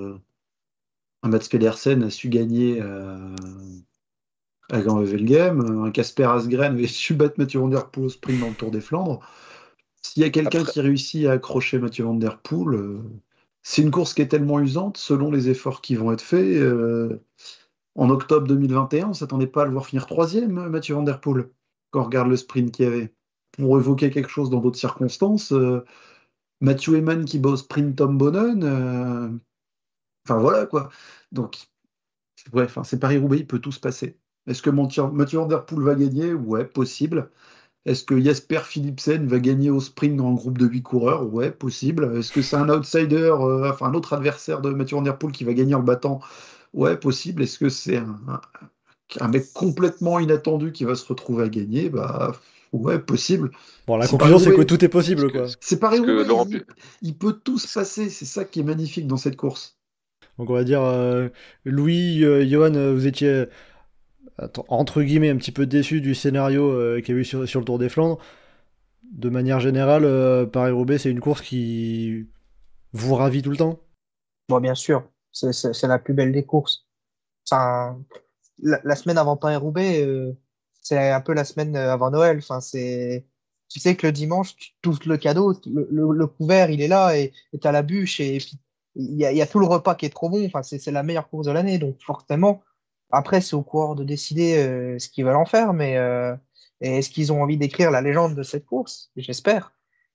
S6: un Mats Pedersen a su gagner à Grand-Wevelgem, un Casper Asgreen avait su battre Mathieu Van Der Poel au sprint dans le Tour des Flandres. S'il y a quelqu'un qui réussit à accrocher Mathieu Van Der Poel, c'est une course qui est tellement usante, selon les efforts qui vont être faits. En octobre 2021, on ne s'attendait pas à le voir finir 3e, Mathieu Van Der Poel, quand on regarde le sprint qu'il y avait. Pour évoquer quelque chose dans d'autres circonstances, Mathieu Eman qui bat au sprint Tom Bonnen, enfin voilà quoi. Donc, bref, c'est Paris-Roubaix, il peut tout se passer. Est-ce que Mathieu Van Der Poel va gagner? Ouais, possible. Est-ce que Jasper Philipsen va gagner au sprint dans un groupe de 8 coureurs? Ouais, possible. Est-ce que c'est un outsider, un autre adversaire de Mathieu Van Der Poel qui va gagner en le battant? Ouais, possible. Est-ce que c'est un mec complètement inattendu qui va se retrouver à gagner? Bah, ouais, possible.
S4: Bon, la conclusion, c'est que tout est possible, quoi.
S6: C'est Paris-Roubaix, il peut tout se passer. C'est ça qui est magnifique dans cette course.
S4: Donc on va dire, Louis, Johan, vous étiez, entre guillemets, un petit peu déçu du scénario qu'il y a eu sur le Tour des Flandres. De manière générale, Paris-Roubaix, c'est une course qui vous ravit tout le temps?
S7: Bon, bien sûr, c'est la plus belle des courses. Enfin, la semaine avant Paris-Roubaix, c'est un peu la semaine avant Noël. Enfin, tu sais que le dimanche, tu touches le cadeau, le couvert, il est là et t'as la bûche et puis il y a tout le repas qui est trop bon. Enfin, c'est la meilleure course de l'année. Donc, forcément, après, c'est aux coureurs de décider ce qu'ils veulent en faire, mais et est-ce qu'ils ont envie d'écrire la légende de cette course? J'espère.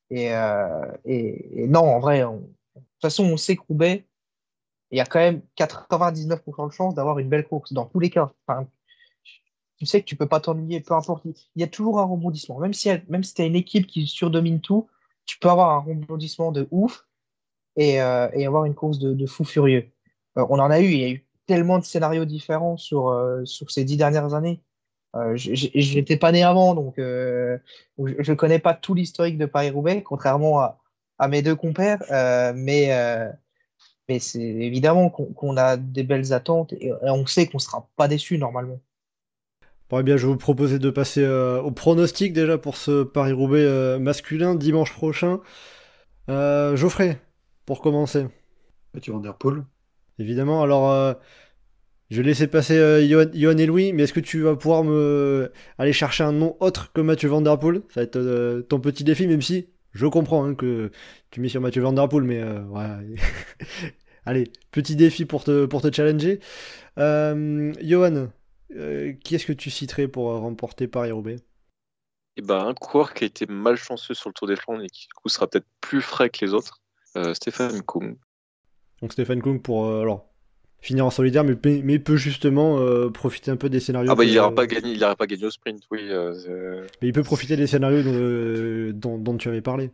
S7: Et non, en vrai, de toute façon, on sait que Roubaix, il y a quand même 99% de chances d'avoir une belle course, dans tous les cas. Enfin, tu sais que tu peux pas t'ennuyer, peu importe. Il y a toujours un rebondissement. Même si tu as une équipe qui surdomine tout, tu peux avoir un rebondissement de ouf et avoir une course de fou furieux. On en a eu, il y a eu tellement de scénarios différents sur ces 10 dernières années. Je n'étais pas né avant, donc je ne connais pas tout l'historique de Paris-Roubaix, contrairement à mes deux compères, mais c'est évidemment qu'on a des belles attentes et on sait qu'on ne sera pas déçu normalement.
S4: Bon, eh bien, je vais vous proposer de passer au pronostic déjà pour ce Paris-Roubaix masculin dimanche prochain. Geoffrey, pour commencer.
S6: Mathieu Van Der Poel.
S4: Évidemment, alors je vais laisser passer Johan et Louis, mais est-ce que tu vas pouvoir aller chercher un nom autre que Mathieu Van Der Poel? Ça va être ton petit défi, même si je comprends que tu mets sur Mathieu Van Der Poel, mais voilà. Allez, petit défi pour te challenger. Johan, qui est-ce que tu citerais pour remporter Paris-Roubaix?
S5: Et ben, un coureur qui a été malchanceux sur le Tour des Flandres et qui, du coup, sera peut-être plus frais que les autres, Stefan Kung.
S4: Donc Stefan Kung pour alors finir en solitaire, mais peut justement profiter un peu des scénarios.
S5: Ah bah, il n'ira pas gagner au sprint, oui.
S4: Mais il peut profiter des scénarios dont tu avais parlé.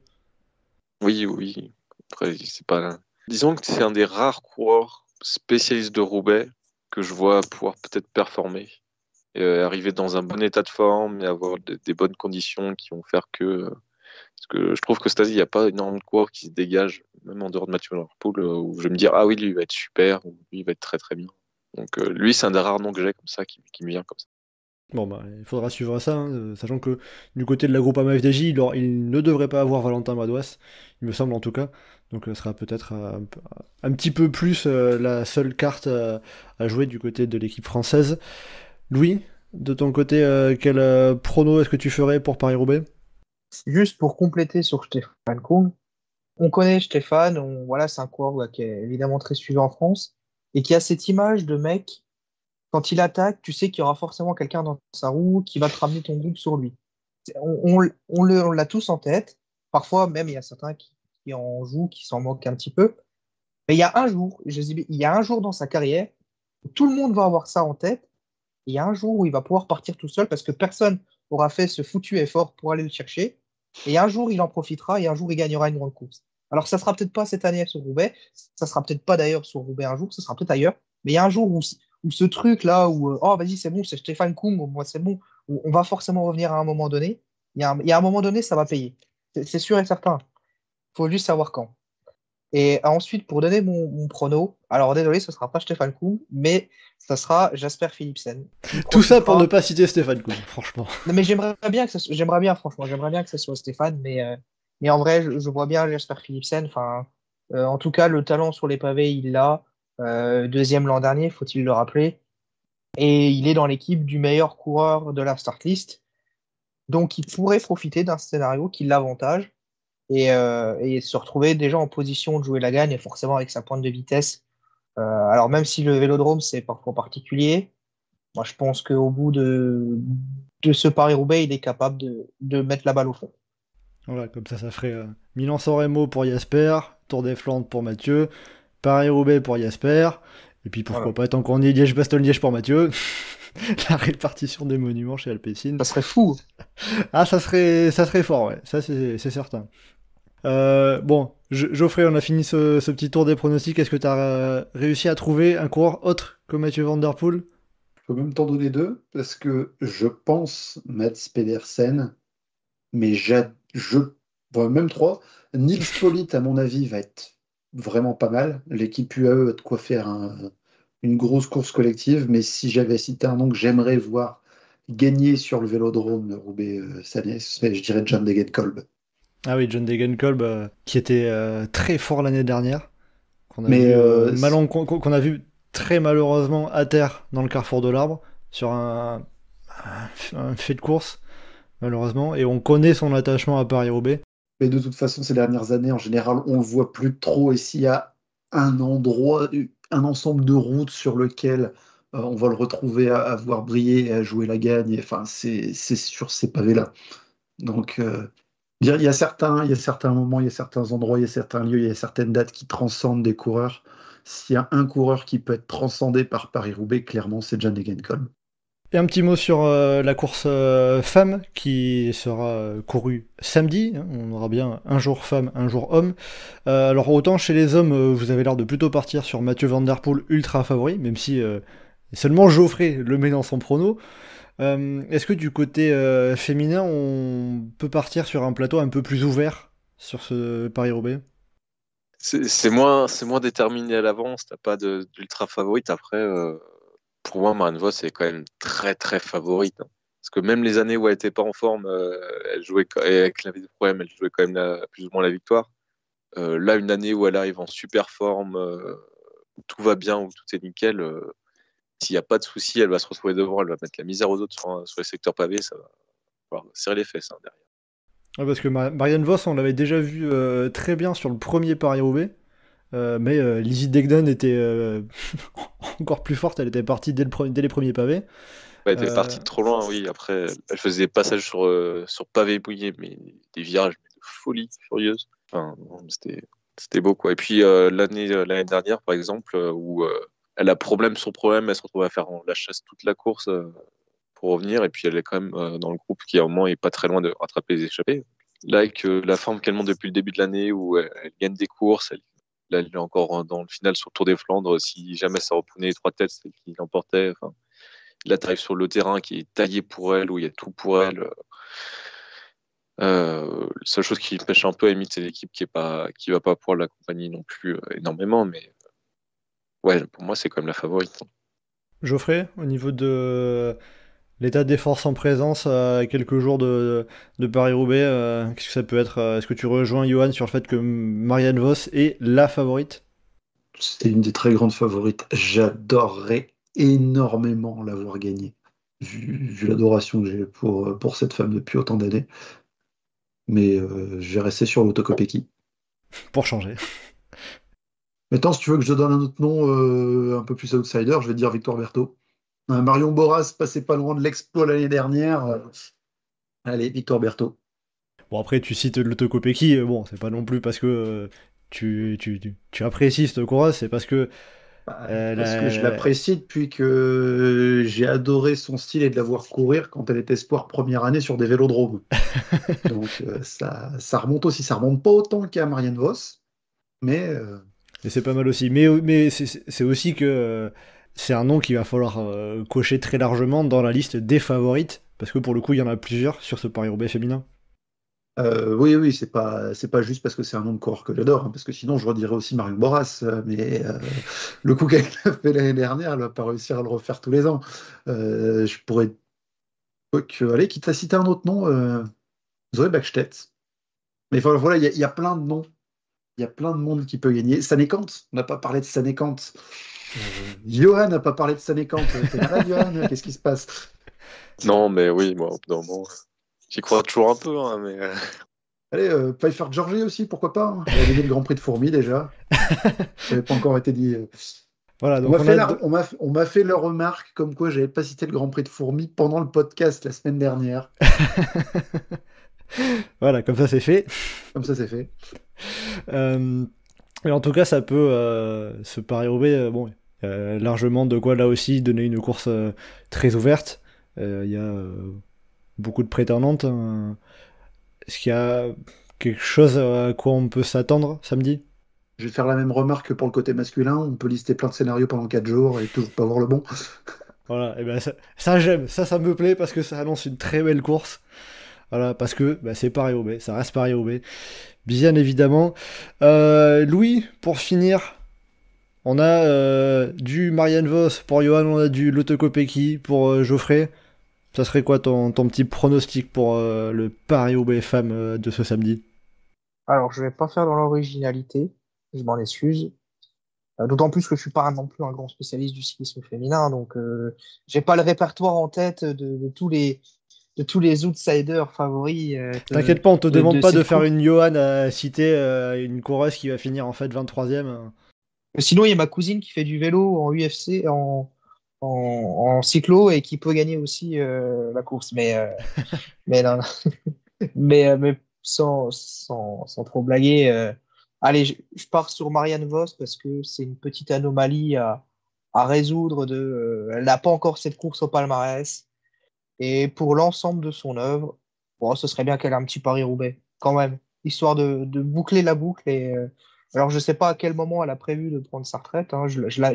S5: Oui. Après, c'est pas. Disons que c'est un des rares coureurs spécialistes de Roubaix que je vois pouvoir peut-être performer. Et, arriver dans un bon état de forme et avoir des bonnes conditions qui vont faire que. Parce que je trouve que cette année, il n'y a pas énormément de coureurs qui se dégagent, même en dehors de Mathieu Van Der Poel, où je vais me dire, ah oui, lui, il va être super, ou lui, il va être très très bien. Donc lui, c'est un des rares noms que j'ai comme ça, qui me vient comme ça.
S4: Bon, bah, il faudra suivre ça, hein, sachant que du côté de la Groupama FDJ, il ne devrait pas avoir Valentin Madouas, il me semble en tout cas. Donc ce sera peut-être un petit peu plus la seule carte à jouer du côté de l'équipe française. Louis, de ton côté, quel prono est-ce que tu ferais pour Paris-Roubaix?
S7: Juste pour compléter sur Stefan Kung, on connaît Stéphane, voilà, c'est un coureur qui est évidemment très suivi en France et qui a cette image de mec, quand il attaque, tu sais qu'il y aura forcément quelqu'un dans sa roue qui va te ramener ton groupe sur lui. On l'a tous en tête. Parfois, même, il y a certains qui en jouent, qui s'en moquent un petit peu. Mais il y a un jour, il y a un jour dans sa carrière où tout le monde va avoir ça en tête. Et il y a un jour où il va pouvoir partir tout seul parce que personne aura fait ce foutu effort pour aller le chercher. Et un jour, il en profitera et un jour, il gagnera une grande course. Alors, ça sera peut-être pas cette année sur Roubaix, ça sera peut-être pas d'ailleurs sur Roubaix un jour, ça sera peut-être ailleurs. Mais il y a un jour où ce truc-là, où oh, vas-y, c'est bon, c'est Stefan Kung, moi, c'est bon, où on va forcément revenir à un moment donné. Il y a un moment donné, ça va payer. C'est sûr et certain. Il faut juste savoir quand. Et ensuite, pour donner mon prono, alors désolé, ce sera pas Stefan Kung, mais ça sera Jasper Philipsen.
S4: Tout ça pour ne pas citer Stefan Kung, franchement.
S7: Non, mais j'aimerais bien, franchement, j'aimerais bien que ce soit Stéphane, mais en vrai, je vois bien Jasper Philipsen. Enfin, en tout cas, le talent sur les pavés, il l'a. Deuxième l'an dernier, faut-il le rappeler. Et il est dans l'équipe du meilleur coureur de la start list. Donc, il pourrait profiter d'un scénario qui l'avantage et se retrouver déjà en position de jouer la gagne, et forcément avec sa pointe de vitesse. Alors, même si le vélodrome, c'est parfois particulier, moi, je pense qu'au bout de ce Paris-Roubaix, il est capable de mettre la balle au fond.
S4: Voilà, comme ça ferait Milan-San Remo pour Jasper, Tour des Flandres pour Mathieu, Paris-Roubaix pour Jasper, et puis pourquoi pas, tant qu'on est Liège-Bastogne-Liège pour Mathieu, la répartition des monuments chez Alpecin.
S7: Ça serait fou.
S4: Ah, ça serait fort, ouais, ça c'est certain. Bon, Geoffrey, on a fini ce petit tour des pronostics. Est-ce que tu as réussi à trouver un coureur autre que Mathieu Van Der Poel?
S6: Je peux même t'en donner deux, parce que je pense Mats Pedersen, mais même trois. Nils Politt, à mon avis, va être vraiment pas mal. L'équipe UAE a de quoi faire une grosse course collective, mais si j'avais cité un nom que j'aimerais voir gagner sur le vélodrome Roubaix cette année, je dirais John Degenkolb.
S4: Ah oui, John Degenkolb, qui était très fort l'année dernière, qu'on a vu très malheureusement à terre dans le carrefour de l'Arbre, sur un fait de course, malheureusement, et on connaît son attachement à Paris-Roubaix.
S6: Mais de toute façon, ces dernières années, en général, on le voit plus trop, et s'il y a un endroit, un ensemble de routes sur lequel on va le retrouver à voir briller et à jouer la gagne, enfin, c'est sur ces pavés-là. Donc, il y a certains moments, il y a certains endroits, il y a certains lieux, il y a certaines dates qui transcendent des coureurs. S'il y a un coureur qui peut être transcendé par Paris-Roubaix, clairement, c'est John Degenkolb.
S4: Et un petit mot sur la course femme qui sera courue samedi. On aura bien un jour femme, un jour homme. Alors autant chez les hommes, vous avez l'air de plutôt partir sur Mathieu Van Der Poel ultra favori, même si seulement Geoffrey le met dans son prono. Est-ce que du côté féminin, on peut partir sur un plateau un peu plus ouvert sur ce Paris-Roubaix?
S5: C'est moins déterminé à l'avance, t'as pas d'ultra favorite. Après, pour moi, Marianne Vos est quand même très très favorite. Hein. Parce que même les années où elle était pas en forme, elle jouait, et avec l'avait des problèmes, elle jouait quand même plus ou moins la victoire. Là, une année où elle arrive en super forme, où tout va bien, où tout est nickel, s'il n'y a pas de souci, elle va se retrouver devant, elle va mettre la misère aux autres sur les secteurs pavés, ça va falloir serrer les fesses derrière.
S4: Ouais, parce que Marianne Vos, on l'avait déjà vu très bien sur le premier Paris-Roubaix, mais Lizzie Deignan était encore plus forte, elle était partie dès les premiers pavés.
S5: Elle était partie trop loin, oui. Après, elle faisait des passages sur pavé mouillé, mais des virages de folie furieuse. Enfin, c'était beau, quoi. Et puis, l'année dernière, par exemple, où elle a problème sur problème, elle se retrouve à faire la chasse toute la course pour revenir. Et puis, elle est quand même dans le groupe qui, à un moment, est pas très loin de rattraper les échappés. Là, avec la forme qu'elle monte depuis le début de l'année, où elle gagne des courses, là, elle est encore dans le final sur le Tour des Flandres. Si jamais ça reprenait les 3 têtes, c'est elle qui l'emportait. Enfin, là, tu arrives sur le terrain qui est taillé pour elle, où il y a tout pour elle. La seule chose qui pêche un peu à limite, c'est l'équipe qui va pas pouvoir l'accompagner non plus énormément, mais ouais, pour moi, c'est quand même la favorite.
S4: Geoffrey, au niveau de l'état des forces en présence à quelques jours de Paris-Roubaix, qu'est-ce que ça peut être? Est-ce que tu rejoins Johan sur le fait que Marianne Vos est la favorite?
S6: C'est une des très grandes favorites. J'adorerais énormément l'avoir gagnée, vu l'adoration que j'ai pour cette femme depuis autant d'années. Mais je vais rester sur l'Autocopéki.
S4: Pour changer.
S6: Maintenant, si tu veux que je te donne un autre nom un peu plus outsider, je vais te dire Victor Berthaud. Marion Boras passait pas loin de l'exploit l'année dernière. Allez, Victor Berthaud.
S4: Bon, après, tu cites l'Autocopéki, bon, c'est pas non plus parce que tu apprécies cette course, c'est parce que
S6: Parce que je l'apprécie depuis que j'ai adoré son style et de la voir courir quand elle était espoir première année sur des vélodromes. Donc ça remonte aussi. Ça remonte pas autant qu'à Marianne Vos, mais
S4: Et c'est pas mal aussi. Mais c'est aussi que c'est un nom qu'il va falloir cocher très largement dans la liste des favorites, parce que pour le coup, il y en a plusieurs sur ce Paris-Roubaix féminin.
S6: oui, c'est pas juste parce que c'est un nom de coureur que j'adore, hein, parce que sinon je redirais aussi Marion Boras, mais le coup qu'elle a fait l'année dernière, elle va pas réussir à le refaire tous les ans. Je pourrais, allez, quitte à citer un autre nom, Zoé Bachstedt. Mais voilà, il y a plein de noms, il y a plein de monde qui peut gagner. Sanekant, on n'a pas parlé de Sanekant. Johan n'a pas parlé de Sanekant. T'es malade, Johan? Qu'est-ce qui se passe?
S5: Non, mais oui, moi, au bout d'un moment, j'y crois toujours un peu, hein, mais
S6: Allez, Pfeiffer Georgie aussi, pourquoi pas, hein. Elle a gagné le Grand Prix de Fourmies déjà. Ça n'avait pas encore été dit.
S4: Voilà, donc
S6: on m'a fait la remarque comme quoi j'avais pas cité le Grand Prix de Fourmies pendant le podcast la semaine dernière.
S4: Voilà, comme ça c'est fait.
S6: Comme ça c'est fait.
S4: Et en tout cas, ça peut se Paris-Roubaix, bon, largement de quoi là aussi donner une course très ouverte. Il y a beaucoup de prétendantes. Est-ce qu'il y a quelque chose à quoi on peut s'attendre samedi?
S6: Je vais faire la même remarque que pour le côté masculin. On peut lister plein de scénarios pendant 4 jours et toujours pas voir le bon.
S4: Voilà, et ben ça j'aime, ça me plaît parce que ça annonce une très belle course. Voilà, parce que c'est Paris-Roubaix, ça reste Paris-Roubaix, bien évidemment. Louis, pour finir, on a du Marianne Vos pour Johan, on a du l'Autocopéki pour Geoffrey. Ça serait quoi ton petit pronostic pour le Paris-Roubaix femmes de ce samedi?
S7: Alors, je vais pas faire dans l'originalité, je m'en excuse. D'autant plus que je suis pas non plus un grand spécialiste du cyclisme féminin, donc j'ai pas le répertoire en tête de tous les outsiders favoris.
S4: T'inquiète pas, on te demande pas de faire
S7: course.
S4: une Johan à citer une coureuse qui va finir en fait 23e.
S7: Sinon, il y a ma cousine qui fait du vélo en UFC, en cyclo et qui peut gagner aussi la course. Mais non, mais sans trop blaguer. Allez, je pars sur Marianne Vos parce que c'est une petite anomalie à résoudre. Elle n'a pas encore cette course au palmarès. Et pour l'ensemble de son œuvre, bon, ce serait bien qu'elle ait un petit Paris-Roubaix, quand même, histoire de boucler la boucle. Alors, je ne sais pas à quel moment elle a prévu de prendre sa retraite. Hein.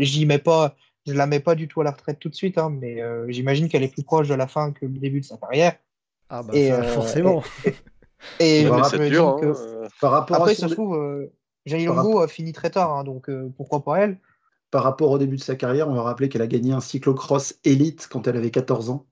S7: Je la mets pas du tout à la retraite tout de suite, hein, mais j'imagine qu'elle est plus proche de la fin que le début de sa carrière.
S4: Ah bah
S7: Et,
S4: ça, forcément.
S7: Et
S5: mais
S7: je
S5: c'est
S7: me
S5: dur.
S7: dis que
S6: Par rapport
S7: après,
S6: à
S7: ça se trouve, Jenny
S6: par
S7: Longo a fini très tard, hein, donc pourquoi pas elle?
S6: Par rapport au début de sa carrière, on va rappeler qu'elle a gagné un cyclocross élite quand elle avait 14 ans.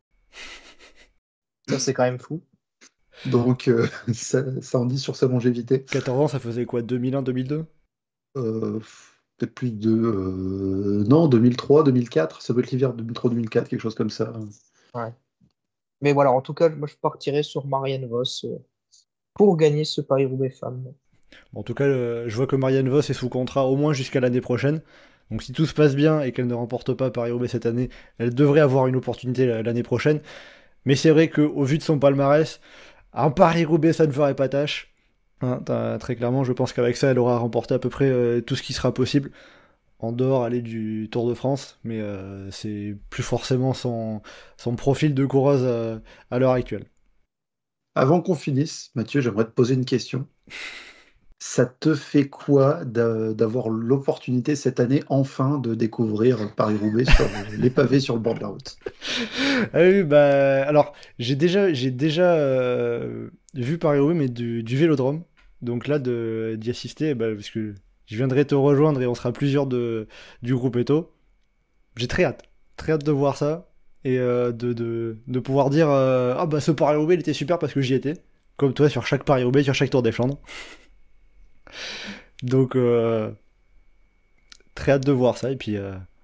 S7: Ça, c'est quand même fou.
S6: Donc, ça en dit sur sa longévité.
S4: 14 ans, ça faisait quoi, 2001, 2002?
S6: Peut-être plus de... non, 2003, 2004. Ça doit être l'hiver 2003-2004, quelque chose comme ça.
S7: Ouais. Mais voilà, en tout cas, moi, je partirais sur Marianne Vos pour gagner ce Paris-Roubaix femmes.
S4: Bon, en tout cas, je vois que Marianne Vos est sous contrat au moins jusqu'à l'année prochaine. Donc si tout se passe bien et qu'elle ne remporte pas Paris-Roubaix cette année, elle devrait avoir une opportunité l'année prochaine. Mais c'est vrai qu'au vu de son palmarès, un Paris-Roubaix, ça ne ferait pas tâche. Hein, très clairement, je pense qu'avec ça, elle aura remporté à peu près tout ce qui sera possible. En dehors, aller du Tour de France, mais c'est plus forcément son profil de coureuse à l'heure actuelle.
S6: Avant qu'on finisse, Mathieu, j'aimerais te poser une question. Ça te fait quoi d'avoir l'opportunité cette année, enfin, de découvrir Paris-Roubaix sur les pavés sur le bord de la route?
S4: Ah oui, bah alors j'ai déjà vu Paris-Roubaix, mais du Vélodrome. Donc là, d'y assister, bah, parce que je viendrai te rejoindre et on sera plusieurs du groupe Eto. J'ai très hâte de voir ça et de pouvoir dire ah bah ce Paris-Roubaix il était super parce que j'y étais. Comme toi sur chaque Paris-Roubaix, sur chaque Tour des Flandres. Donc très hâte de voir ça et puis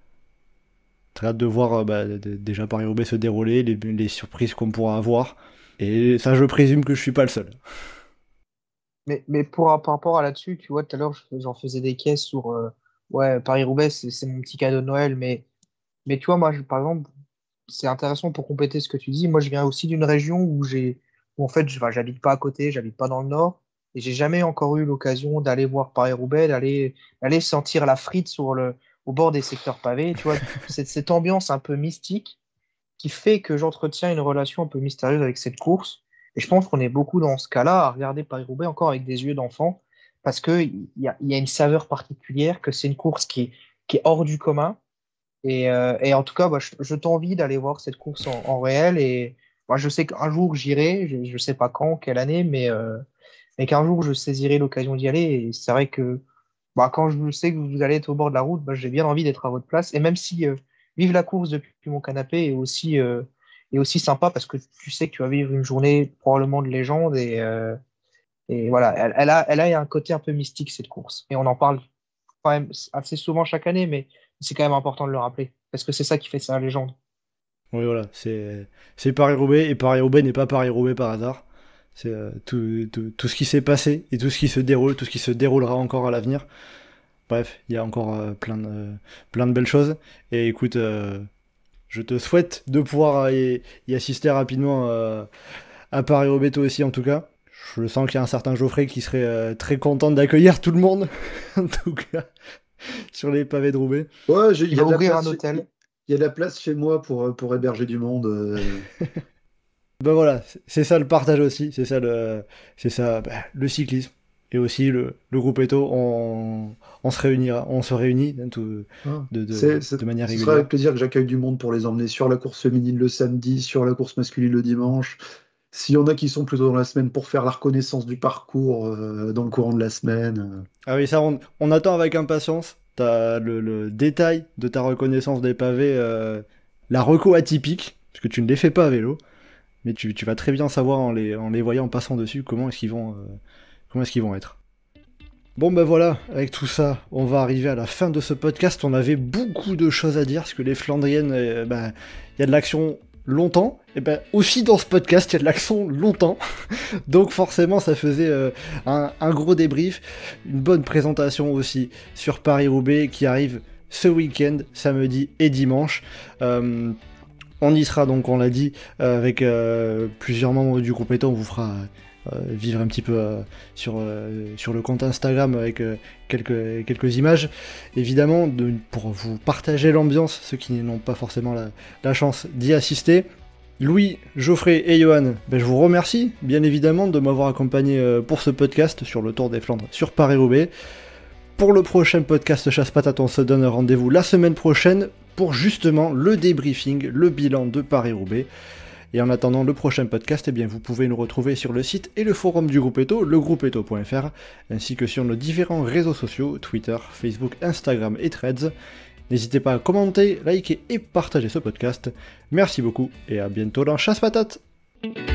S4: très hâte de voir déjà Paris-Roubaix se dérouler, les surprises qu'on pourra avoir. Et ça, je présume que je suis pas le seul.
S7: Mais par rapport à là-dessus, tu vois, tout à l'heure, j'en faisais des caisses sur ouais, Paris-Roubaix, c'est mon petit cadeau de Noël. Mais tu vois, moi, par exemple, c'est intéressant pour compléter ce que tu dis. Moi, je viens aussi d'une région où en fait, j'habite pas à côté, j'habite pas dans le nord. Et j'ai jamais encore eu l'occasion d'aller voir Paris-Roubaix, d'aller sentir la frite au bord des secteurs pavés. Tu vois, cette ambiance un peu mystique qui fait que j'entretiens une relation un peu mystérieuse avec cette course. Et je pense qu'on est beaucoup dans ce cas-là à regarder Paris-Roubaix encore avec des yeux d'enfant, parce qu'il y a une saveur particulière, que c'est une course qui est hors du commun. Et en tout cas, bah, je t'envie d'aller voir cette course en réel. Et moi, je sais qu'un jour j'irai, je sais pas quand, quelle année, mais qu'un jour je saisirai l'occasion d'y aller. Et c'est vrai que bah, quand je sais que vous allez être au bord de la route, bah, j'ai bien envie d'être à votre place. Et même si vivre la course depuis mon canapé est aussi sympa, parce que tu sais que tu vas vivre une journée probablement de légende. Et voilà, elle a un côté un peu mystique, cette course. Et on en parle quand même assez souvent chaque année, mais c'est quand même important de le rappeler, parce que c'est ça qui fait sa légende.
S4: Oui, voilà, c'est Paris-Roubaix, et Paris-Roubaix n'est pas Paris-Roubaix par hasard. C'est tout ce qui s'est passé, et tout ce qui se déroule, tout ce qui se déroulera encore à l'avenir. Bref, il y a encore plein de belles choses. Et écoute, je te souhaite de pouvoir y assister rapidement à Paris-Roubaix, toi aussi en tout cas. Je sens qu'il y a un certain Geoffrey qui serait très content d'accueillir tout le monde, en tout cas, sur les pavés de Roubaix.
S6: Ouais,
S7: Il va ouvrir un hôtel.
S6: Il y a de la place chez moi pour héberger du monde.
S4: Ben voilà, c'est ça le partage aussi, c'est ça le cyclisme. Et aussi le groupe Eto, on se réunit de manière régulière.
S6: Ce sera avec plaisir que j'accueille du monde pour les emmener sur la course féminine le samedi, sur la course masculine le dimanche. S'il y en a qui sont plutôt dans la semaine pour faire la reconnaissance du parcours dans le courant de la semaine.
S4: Ah oui, ça on attend avec impatience. T'as le détail de ta reconnaissance des pavés, la reco atypique, parce que tu ne les fais pas à vélo, mais tu vas très bien savoir en les voyant en passant dessus comment est-ce qu'ils vont être. Bon ben voilà, avec tout ça, on va arriver à la fin de ce podcast. On avait beaucoup de choses à dire, parce que les Flandriennes, y a de l'action longtemps, et ben aussi dans ce podcast il y a de l'action longtemps, donc forcément ça faisait un gros débrief, une bonne présentation aussi sur Paris-Roubaix qui arrive ce week-end, samedi et dimanche. On y sera donc, on l'a dit, avec plusieurs membres du groupe Eto. On vous fera vivre un petit peu sur le compte Instagram avec quelques images, évidemment, pour vous partager l'ambiance, ceux qui n'ont pas forcément la chance d'y assister. Louis, Geoffrey et Johan, je vous remercie bien évidemment de m'avoir accompagné pour ce podcast sur le Tour des Flandres sur Paris-Roubaix. Pour le prochain podcast Chasse-Patate, on se donne rendez-vous la semaine prochaine pour justement le débriefing, le bilan de Paris-Roubaix. Et en attendant le prochain podcast, vous pouvez nous retrouver sur le site et le forum du groupe Eto, legroupeeto.fr, ainsi que sur nos différents réseaux sociaux, Twitter, Facebook, Instagram et Threads. N'hésitez pas à commenter, liker et partager ce podcast. Merci beaucoup et à bientôt dans Chasse-Patate.